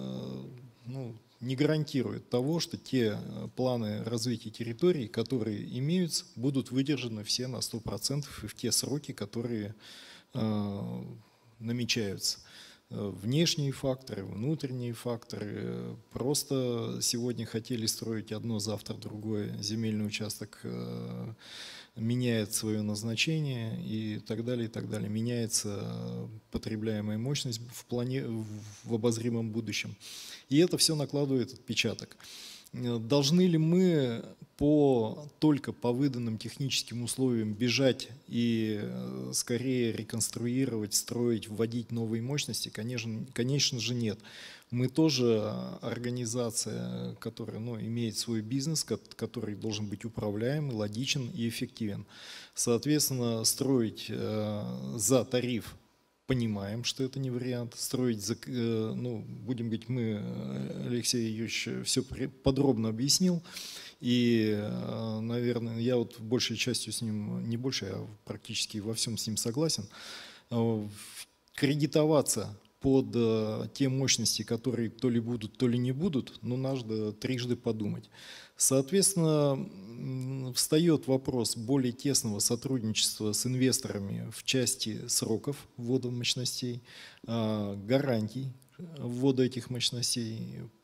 ну, не гарантирует того, что те планы развития территорий, которые имеются, будут выдержаны все на сто процентов и в те сроки, которые э, намечаются. Внешние факторы, внутренние факторы. Просто сегодня хотели строить одно, завтра другое. Земельный участок э, меняет свое назначение и так далее, и так далее. Меняется потребляемая мощность в, плане, в обозримом будущем. И это все накладывает отпечаток. Должны ли мы по, только по выданным техническим условиям бежать и скорее реконструировать, строить, вводить новые мощности? Конечно, конечно же нет. Мы тоже организация, которая, ну, имеет свой бизнес, который должен быть управляемый, логичен и эффективен. Соответственно, строить э, за тариф, понимаем, что это не вариант. Строить, за, э, ну, будем говорить, мы, Алексей Юрьевич все подробно объяснил. И, э, наверное, я вот большей частью с ним, не больше, а практически во всем с ним согласен. Э, кредитоваться под э, те мощности, которые то ли будут, то ли не будут, ну, надо трижды подумать. Соответственно, встает вопрос более тесного сотрудничества с инвесторами в части сроков ввода мощностей, гарантий ввода этих мощностей.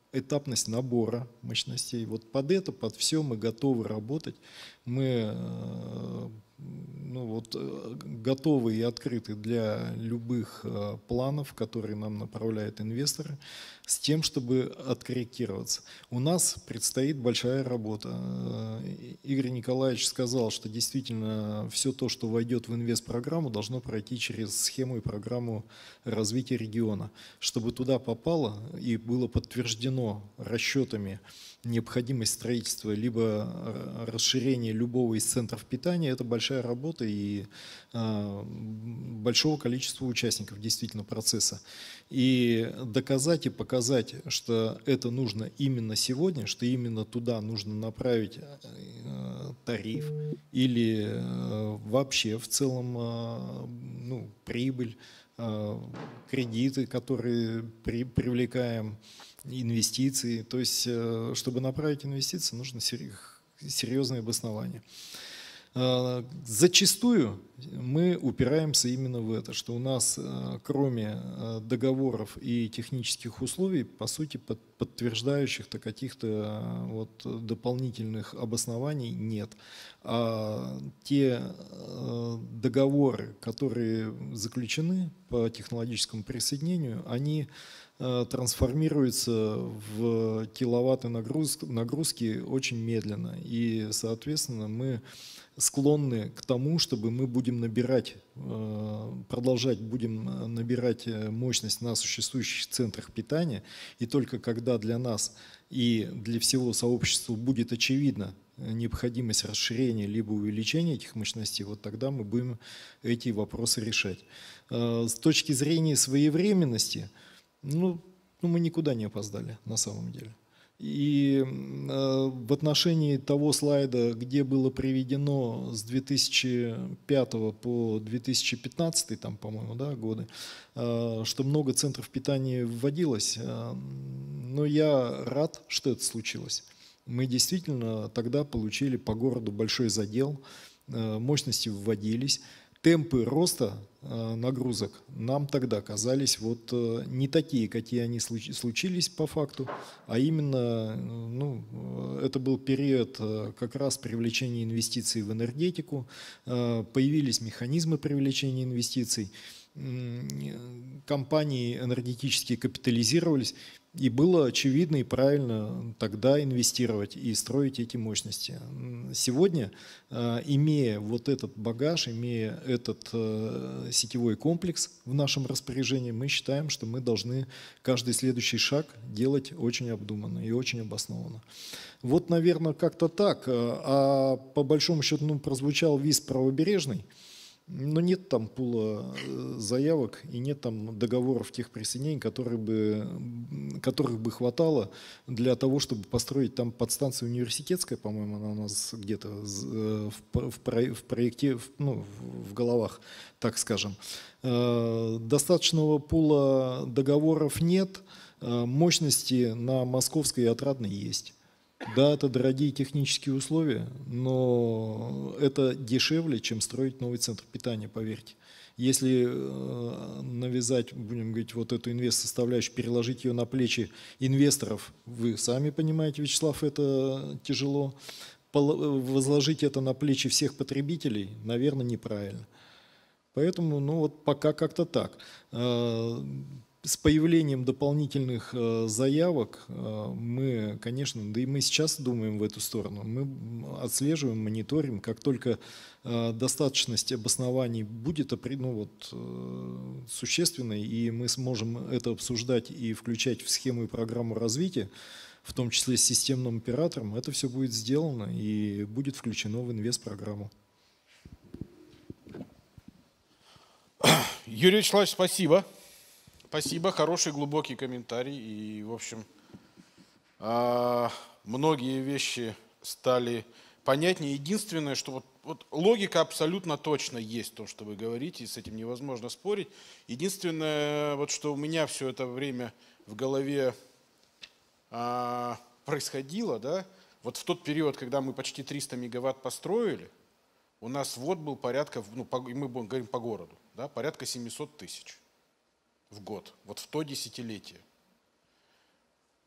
этапность набора мощностей. Вот под это, под все мы готовы работать. Мы ну, вот, готовы и открыты для любых планов, которые нам направляют инвесторы, с тем, чтобы откорректироваться. У нас предстоит большая работа. Игорь Николаевич сказал, что действительно все то, что войдет в инвестпрограмму, должно пройти через схему и программу развития региона. Чтобы туда попало и было подтверждено расчетами необходимость строительства либо расширения любого из центров питания, это большая работа и э, большого количества участников действительно процесса. И доказать и показать, что это нужно именно сегодня, что именно туда нужно направить э, тариф или э, вообще в целом э, ну, прибыль, э, кредиты, которые при, привлекаем, инвестиции. То есть, чтобы направить инвестиции, нужно серьезное обоснование. Зачастую мы упираемся именно в это, что у нас кроме договоров и технических условий, по сути, подтверждающих-то каких-то вот дополнительных обоснований нет. А те договоры, которые заключены по технологическому присоединению, они трансформируется в киловатты нагрузки, нагрузки очень медленно. И, соответственно, мы склонны к тому, чтобы мы будем набирать, продолжать будем набирать мощность на существующих центрах питания. И только когда для нас и для всего сообщества будет очевидна необходимость расширения либо увеличения этих мощностей, вот тогда мы будем эти вопросы решать. С точки зрения своевременности, Ну, ну, мы никуда не опоздали на самом деле. И э, в отношении того слайда, где было приведено с две тысячи пятого по две тысячи пятнадцатый, там, по-моему, да, годы, э, что много центров питания вводилось, э, но я рад, что это случилось. Мы действительно тогда получили по городу большой задел, э, мощности вводились. Темпы роста э, нагрузок нам тогда казались вот э, не такие, какие они случились по факту, а именно ну, это был период э, как раз привлечения инвестиций в энергетику, э, появились механизмы привлечения инвестиций, э, компании энергетические капитализировались, и было очевидно и правильно тогда инвестировать и строить эти мощности. Сегодня, имея вот этот багаж, имея этот сетевой комплекс в нашем распоряжении, мы считаем, что мы должны каждый следующий шаг делать очень обдуманно и очень обоснованно. Вот, наверное, как-то так. А по большому счету ну, прозвучал виз правобережный. Но нет там пула заявок и нет там договоров тех присоединений, которые бы, которых бы хватало для того, чтобы построить там подстанцию университетская, по-моему, она у нас где-то в, в, в проекте, ну, в головах, так скажем. Достаточного пула договоров нет, мощности на Московской и Отрадной есть. Да, это дорогие технические условия, но это дешевле, чем строить новый центр питания, поверьте. Если навязать, будем говорить, вот эту инвест-составляющую, переложить ее на плечи инвесторов, вы сами понимаете, Вячеслав, это тяжело. Возложить это на плечи всех потребителей, наверное, неправильно. Поэтому, ну вот пока как-то так. С появлением дополнительных заявок мы, конечно, да и мы сейчас думаем в эту сторону, мы отслеживаем, мониторим, как только достаточность обоснований будет ну, вот, существенной, и мы сможем это обсуждать и включать в схему и программу развития, в том числе с системным оператором, это все будет сделано и будет включено в инвестпрограмму. Юрий Вячеславович, спасибо. Спасибо, хороший глубокий комментарий. И, в общем, многие вещи стали понятнее. Единственное, что вот, вот логика абсолютно точно есть, то, что вы говорите, и с этим невозможно спорить. Единственное, вот, что у меня все это время в голове а, происходило, да, вот в тот период, когда мы почти триста мегаватт построили, у нас ввод был порядка, ну, по, мы говорим по городу, да, порядка семисот тысяч в год, вот в то десятилетие.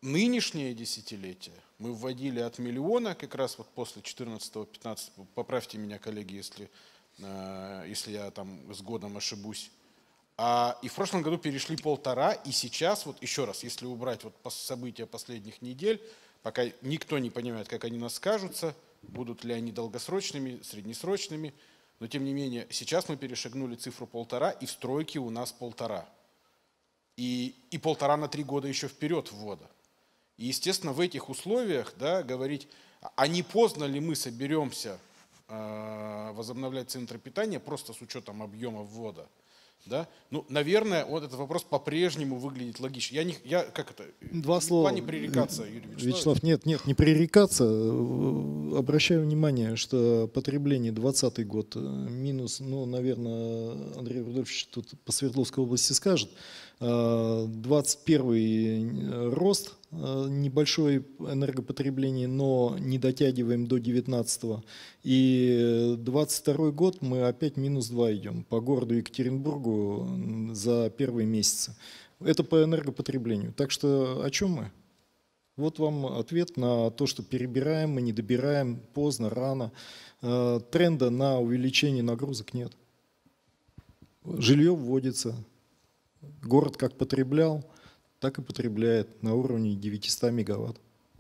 нынешнее десятилетие мы вводили от миллиона, как раз вот после четырнадцатого-пятнадцатого, поправьте меня, коллеги, если, если я там с годом ошибусь, а, и в прошлом году перешли полтора, и сейчас, вот еще раз, если убрать вот события последних недель, пока никто не понимает, как они нас скажутся, будут ли они долгосрочными, среднесрочными, но тем не менее, сейчас мы перешагнули цифру полтора, и в стройке у нас полтора. И, и полтора на три года еще вперед ввода. И, естественно, в этих условиях, да, говорить, а не поздно ли мы соберемся э, возобновлять центры питания просто с учетом объема ввода, да? Ну, наверное, вот этот вопрос по-прежнему выглядит логично. Я не, я как это? Два не слова. В плане пререкаться, Юрий Вячеславович. Вячеслав, нет, нет, не пререкаться. Обращаю внимание, что потребление двадцатый год минус, ну, наверное, Андрей Рудольфович тут по Свердловской области скажет. двадцать первый рост, небольшое энергопотребление, но не дотягиваем до девятнадцатого. И двадцать второй год мы опять минус два идем по городу Екатеринбургу за первые месяцы. Это по энергопотреблению. Так что о чем мы? Вот вам ответ на то, что перебираем, мы не добираем, поздно, рано. Тренда на увеличение нагрузок нет. Жилье вводится. Город как потреблял, так и потребляет на уровне девятисот мегаватт.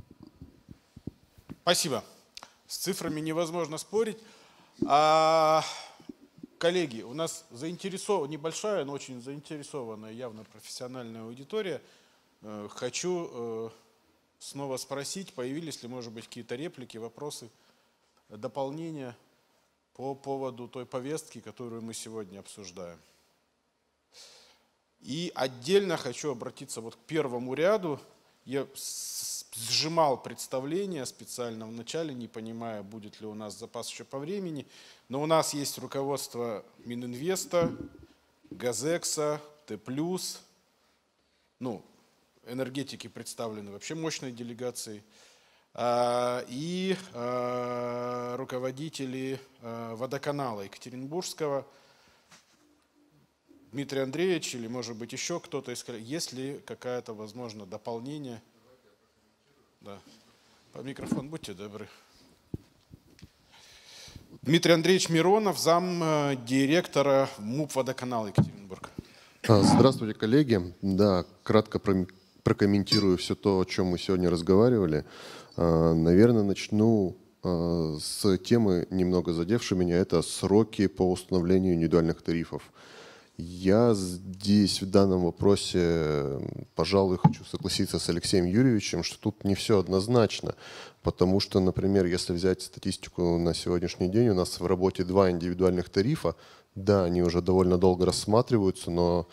Спасибо. С цифрами невозможно спорить. А, коллеги, у нас заинтересована, небольшая, но очень заинтересованная, явно профессиональная аудитория. Хочу снова спросить, появились ли, может быть, какие-то реплики, вопросы, дополнения по поводу той повестки, которую мы сегодня обсуждаем. И отдельно хочу обратиться вот к первому ряду. Я сжимал представление специально в начале, не понимая, будет ли у нас запас еще по времени. Но у нас есть руководство Мининвеста, Газекса, Т+, ну, энергетики представлены вообще мощной делегацией, и руководители водоканала Екатеринбургского, Дмитрий Андреевич или, может быть, еще кто-то из коллег, есть ли какая-то, возможно, дополнение? Да. По микрофону, будьте добры. Дмитрий Андреевич Миронов, зам директора МУП «Водоканал Екатеринбург». Здравствуйте, коллеги. Да, кратко прокомментирую все то, о чем мы сегодня разговаривали. Наверное, начну с темы, немного задевшей меня, это сроки по установлению индивидуальных тарифов. Я здесь в данном вопросе, пожалуй, хочу согласиться с Алексеем Юрьевичем, что тут не все однозначно, потому что, например, если взять статистику на сегодняшний день, у нас в работе два индивидуальных тарифа, да, они уже довольно долго рассматриваются, но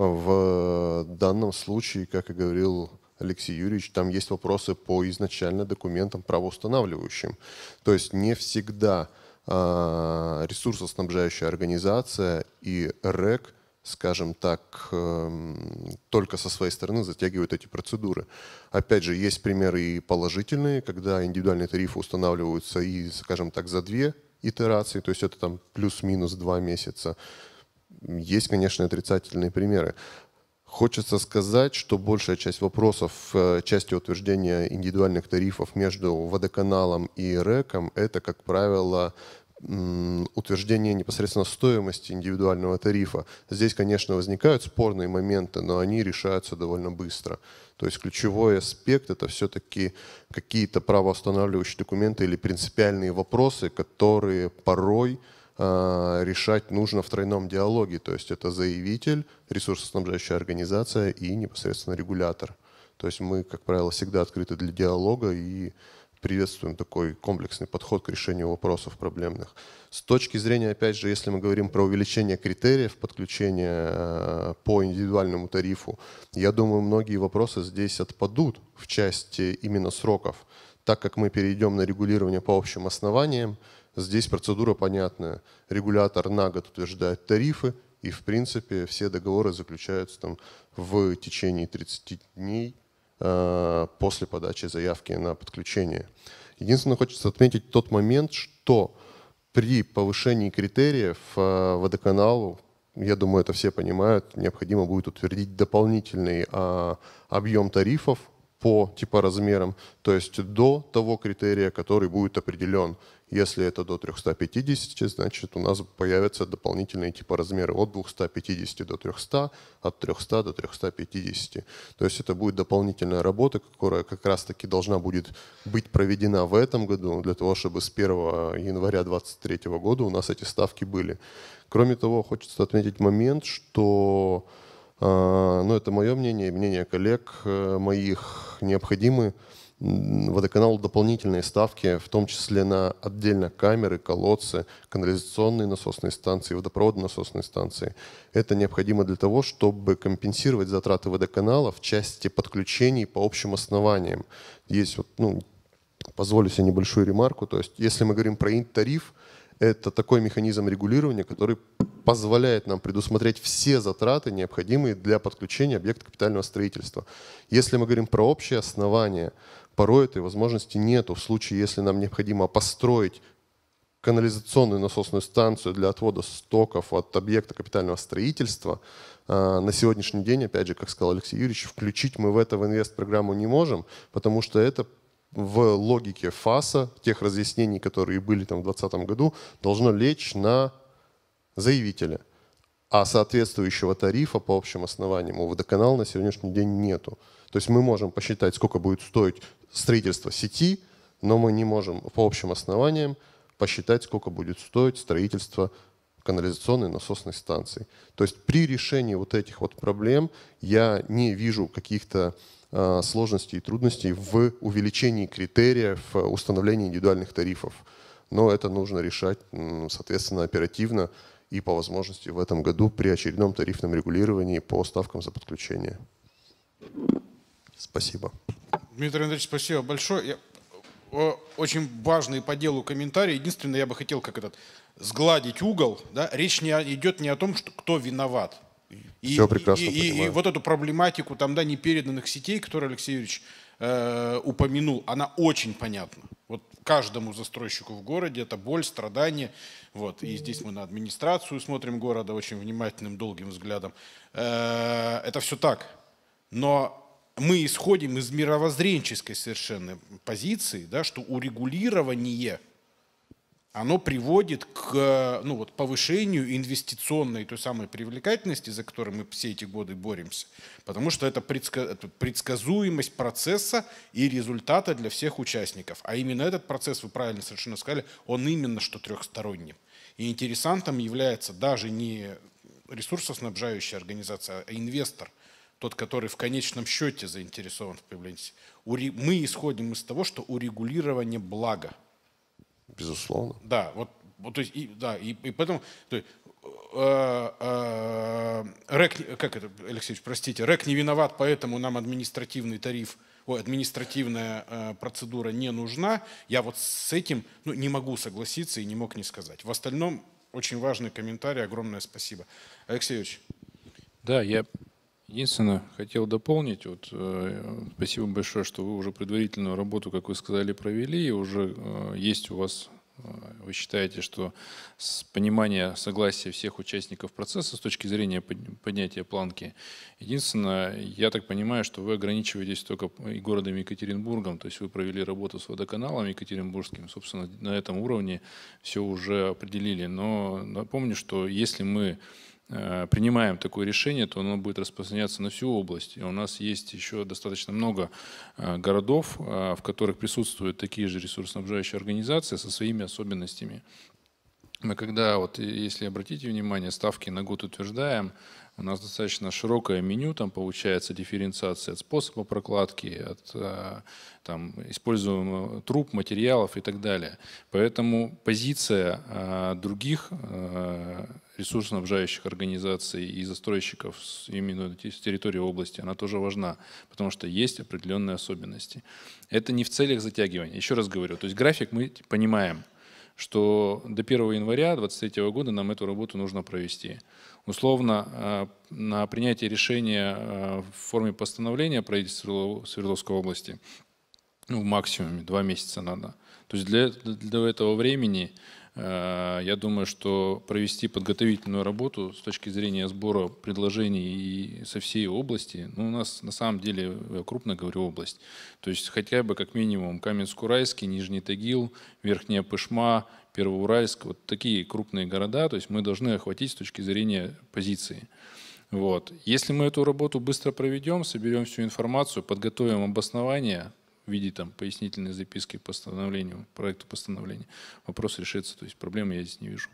в данном случае, как и говорил Алексей Юрьевич, там есть вопросы по изначально документам правоустанавливающим. То есть не всегда ресурсоснабжающая организация и РЭК, скажем так, только со своей стороны затягивают эти процедуры. Опять же, есть примеры и положительные, когда индивидуальные тарифы устанавливаются и, скажем так, за две итерации, то есть это там плюс-минус два месяца. Есть, конечно, отрицательные примеры. Хочется сказать, что большая часть вопросов в части утверждения индивидуальных тарифов между водоканалом и РЭКом – это, как правило, утверждение непосредственно стоимости индивидуального тарифа. Здесь, конечно, возникают спорные моменты, но они решаются довольно быстро. То есть ключевой аспект – это все-таки какие-то правоустанавливающие документы или принципиальные вопросы, которые порой решать нужно в тройном диалоге, то есть это заявитель, ресурсоснабжающая организация и непосредственно регулятор. То есть мы, как правило, всегда открыты для диалога и приветствуем такой комплексный подход к решению вопросов проблемных. С точки зрения, опять же, если мы говорим про увеличение критериев подключения по индивидуальному тарифу, я думаю, многие вопросы здесь отпадут в части именно сроков, так как мы перейдем на регулирование по общим основаниям. Здесь процедура понятная. Регулятор на год утверждает тарифы, и в принципе все договоры заключаются там в течение тридцати дней э, после подачи заявки на подключение. Единственное, хочется отметить тот момент, что при повышении критериев э, водоканалу, я думаю, это все понимают, необходимо будет утвердить дополнительный э, объем тарифов по типоразмерам, то есть до того критерия, который будет определен. Если это до трёхсот пятидесяти, значит у нас появятся дополнительные типоразмеры от двухсот пятидесяти до трёхсот, от трёхсот до трёхсот пятидесяти. То есть это будет дополнительная работа, которая как раз-таки должна будет быть проведена в этом году, для того, чтобы с первого января две тысячи двадцать третьего года у нас эти ставки были. Кроме того, хочется отметить момент, что, ну это мое мнение и мнение коллег моих, необходимы водоканалу дополнительные ставки, в том числе на отдельно камеры, колодцы, канализационные насосные станции, водопроводные насосные станции. Это необходимо для того, чтобы компенсировать затраты водоканала в части подключений по общим основаниям. Есть, вот, ну, позволю себе небольшую ремарку, то есть если мы говорим про тариф, это такой механизм регулирования, который позволяет нам предусмотреть все затраты, необходимые для подключения объекта капитального строительства. Если мы говорим про общее основание, порой этой возможности нету. В случае, если нам необходимо построить канализационную насосную станцию для отвода стоков от объекта капитального строительства, на сегодняшний день, опять же, как сказал Алексей Юрьевич, включить мы в это в инвест-программу не можем, потому что это в логике ФАСа, тех разъяснений, которые были там в двадцатом году, должно лечь на заявителя. А соответствующего тарифа по общим основаниям у водоканала на сегодняшний день нету. То есть мы можем посчитать, сколько будет стоить строительство сети, но мы не можем по общим основаниям посчитать, сколько будет стоить строительство канализационной насосной станции. То есть при решении вот этих вот проблем я не вижу каких-то э, сложностей и трудностей в увеличении критериев установления индивидуальных тарифов. Но это нужно решать, соответственно, оперативно и по возможности в этом году при очередном тарифном регулировании по ставкам за подключение. Спасибо. Дмитрий Андреевич, спасибо большое. Я, о, очень важный по делу комментарий. Единственное, я бы хотел как этот сгладить угол. Да? Речь не идет не о том, что кто виноват. И, Все прекрасно и, и, понимаю. и вот эту проблематику там, да, непереданных сетей, которую Алексей Юрьевич э, упомянул, она очень понятна. Вот каждому застройщику в городе это боль, страдания. Вот. И здесь мы на администрацию смотрим города очень внимательным, долгим взглядом. Э, это все так. Но мы исходим из мировоззренческой совершенно позиции, да, что урегулирование, оно приводит к, ну, вот, повышению инвестиционной той самой привлекательности, за которой мы все эти годы боремся, потому что это предсказуемость процесса и результата для всех участников. А именно этот процесс, вы правильно совершенно сказали, он именно что трехсторонним. И интересантом является даже не ресурсоснабжающая организация, а инвестор, тот, который в конечном счете заинтересован в появлении. Мы исходим из того, что урегулирование благо. Безусловно. Да, вот, вот то есть, и, да, и, и поэтому, то есть, э, э, РЭК, как это, Алексеевич, простите, РЭК не виноват, поэтому нам административный тариф, ой, административная э, процедура не нужна. Я вот с этим, ну, не могу согласиться и не мог не сказать. В остальном очень важный комментарий, огромное спасибо. Алексей Юрьевич. Да, я единственное хотел дополнить. Вот, э, спасибо большое, что вы уже предварительную работу, как вы сказали, провели. И уже э, есть у вас, э, вы считаете, что с понимания согласия всех участников процесса с точки зрения поднятия планки. Единственное, я так понимаю, что вы ограничиваетесь только и городом Екатеринбургом. То есть вы провели работу с водоканалом екатеринбургским. Собственно, на этом уровне все уже определили. Но напомню, что если мы принимаем такое решение, то оно будет распространяться на всю область. И у нас есть еще достаточно много городов, в которых присутствуют такие же ресурсоснабжающие организации со своими особенностями. Мы когда, вот, если обратите внимание, ставки на год утверждаем, у нас достаточно широкое меню, там получается дифференциация от способа прокладки, от там, используемых труб, материалов и так далее. Поэтому позиция а, других а, ресурсоснабжающих организаций и застройщиков именно с территории области, она тоже важна, потому что есть определенные особенности. Это не в целях затягивания. Еще раз говорю, то есть график мы понимаем, что до первого января две тысячи двадцать третьего года нам эту работу нужно провести. Условно, на принятие решения в форме постановления правительства Свердловской области, ну, в максимуме два месяца надо. То есть для, для этого времени Я думаю, что провести подготовительную работу с точки зрения сбора предложений и со всей области, ну, у нас на самом деле, я крупно говорю, область, то есть хотя бы как минимум Каменск-Уральский, Нижний Тагил, Верхняя Пышма, Первоуральск, вот такие крупные города, то есть мы должны охватить с точки зрения позиции. Вот. Если мы эту работу быстро проведем, соберем всю информацию, подготовим обоснование в виде там, пояснительной записки к постановлению, проекту постановления, вопрос решится. То есть проблемы я здесь не вижу.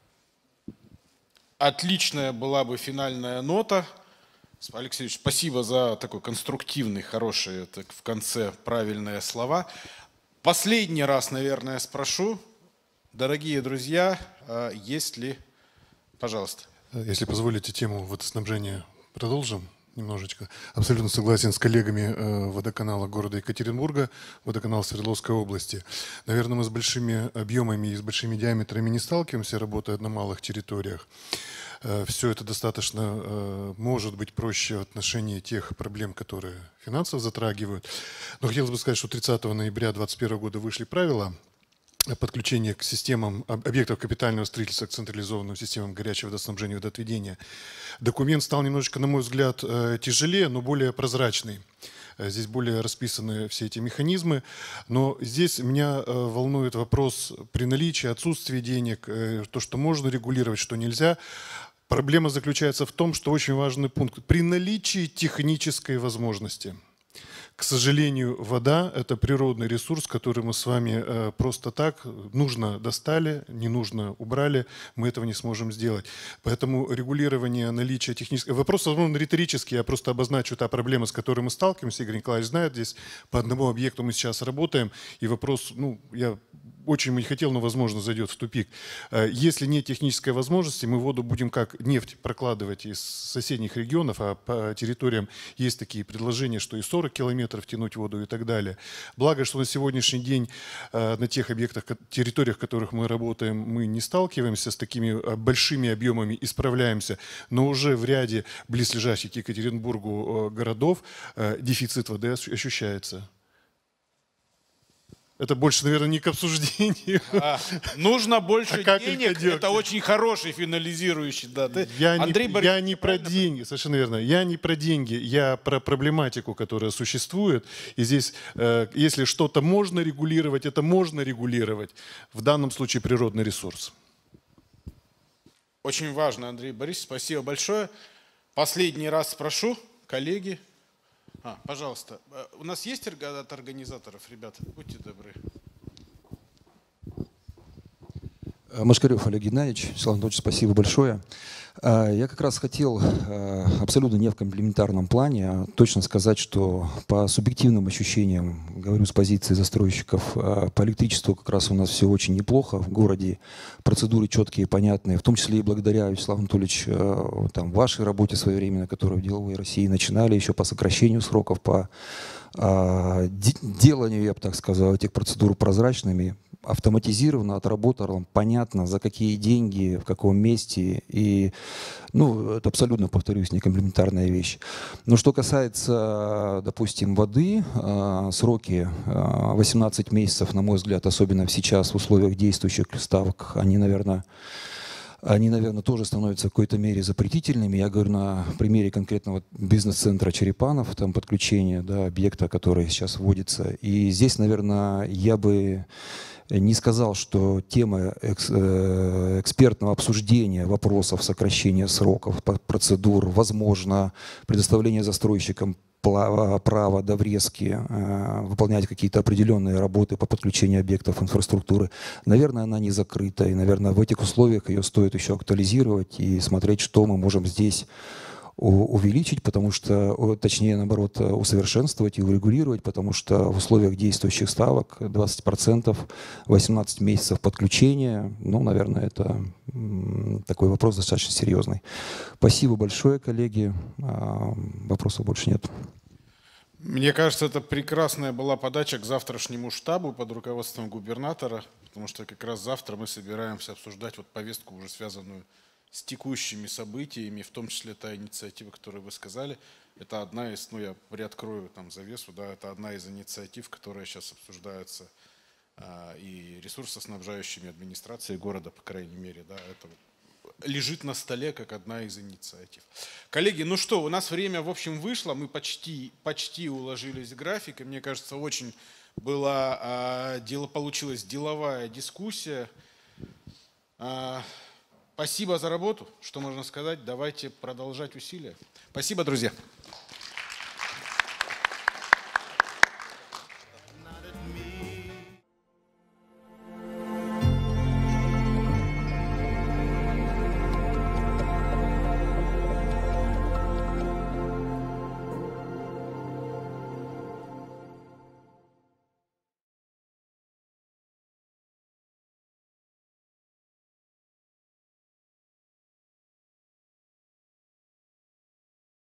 Отличная была бы финальная нота. Алексей Ильич, спасибо за такой конструктивный, хороший, так, в конце правильные слова. Последний раз, наверное, спрошу, дорогие друзья, есть ли... Пожалуйста. Если позволите, тему водоснабжения продолжим немножечко. Абсолютно согласен с коллегами водоканала города Екатеринбурга, водоканал Свердловской области. Наверное, мы с большими объемами и с большими диаметрами не сталкиваемся, работая на малых территориях. Все это достаточно может быть проще в отношении тех проблем, которые финансово затрагивают. Но хотелось бы сказать, что тридцатого ноября две тысячи двадцать первого года вышли правила подключение к системам объектов капитального строительства, к централизованным системам горячего водоснабжения и водоотведения. Документ стал немножечко, на мой взгляд, тяжелее, но более прозрачный. Здесь более расписаны все эти механизмы. Но здесь меня волнует вопрос при наличии, отсутствии денег, то, что можно регулировать, что нельзя. Проблема заключается в том, что очень важный пункт. При наличии технической возможности. К сожалению, вода – это природный ресурс, который мы с вами просто так, нужно достали, не нужно убрали, мы этого не сможем сделать. Поэтому регулирование наличия технического… Вопрос, возможно, риторический, я просто обозначу та проблема, с которой мы сталкиваемся. Игорь Николаевич знает, здесь по одному объекту мы сейчас работаем, и вопрос, ну, я очень бы не хотел, но, возможно, зайдет в тупик. Если нет технической возможности, мы воду будем как нефть прокладывать из соседних регионов, а по территориям есть такие предложения, что и сорок километров тянуть воду и так далее. Благо, что на сегодняшний день на тех объектах, территориях, в которых мы работаем, мы не сталкиваемся с такими большими объемами и справляемся, но уже в ряде близлежащих к Екатеринбургу городов дефицит воды ощущается. Это больше, наверное, не к обсуждению. А, нужно больше а денег. Это очень хороший финализирующий. Да. Ты, я, Андрей не, Борисович, я не про деньги, совершенно верно. Я не про деньги, я про проблематику, которая существует. И здесь, э, если что-то можно регулировать, это можно регулировать. В данном случае природный ресурс. Очень важно, Андрей Борисович. Спасибо большое. Последний раз спрошу, коллеги. А, пожалуйста, у нас есть от организаторов, ребята? Будьте добры. Машкарев Олег Геннадьевич. Слава Анатольевич, спасибо большое. Я как раз хотел абсолютно не в комплементарном плане, а точно сказать, что по субъективным ощущениям, говорю с позиции застройщиков, по электричеству как раз у нас все очень неплохо. В городе процедуры четкие, понятные, в том числе и благодаря, Вячеслав Анатольевич, там, вашей работе своевременной, которую в деловой России начинали еще по сокращению сроков, по деланию, я бы так сказал, этих процедур прозрачными, автоматизированно, отработано, понятно, за какие деньги, в каком месте. И, ну, это абсолютно, повторюсь, не комплементарная вещь. Но что касается, допустим, воды, сроки восемнадцать месяцев, на мой взгляд, особенно сейчас в условиях действующих ставок, они, наверное, они, наверное, тоже становятся в какой-то мере запретительными. Я говорю на примере конкретного бизнес-центра Черепанов, там подключение, да, объекта, который сейчас вводится. И здесь, наверное, я бы не сказал, что тема экспертного обсуждения вопросов сокращения сроков, процедур, возможно, предоставление застройщикам права до врезки выполнять какие-то определенные работы по подключению объектов инфраструктуры, наверное, она не закрыта. И, наверное, в этих условиях ее стоит еще актуализировать и смотреть, что мы можем здесь увеличить, потому что, точнее, наоборот, усовершенствовать и урегулировать, потому что в условиях действующих ставок двадцать процентов, восемнадцать месяцев подключения, ну, наверное, это такой вопрос достаточно серьезный. Спасибо большое, коллеги. Вопросов больше нет. Мне кажется, это прекрасная была подача к завтрашнему штабу под руководством губернатора, потому что как раз завтра мы собираемся обсуждать вот повестку, уже связанную с текущими событиями, в том числе та инициатива, которую вы сказали. Это одна из, ну я приоткрою там завесу, да, это одна из инициатив, которая сейчас обсуждается и ресурсоснабжающими администрацией города, по крайней мере. Да, это лежит на столе как одна из инициатив. Коллеги, ну что, у нас время, в общем, вышло, мы почти, почти уложились в график, и мне кажется, очень была, а, дело, получилась деловая дискуссия. А, спасибо за работу, что можно сказать, давайте продолжать усилия. Спасибо, друзья.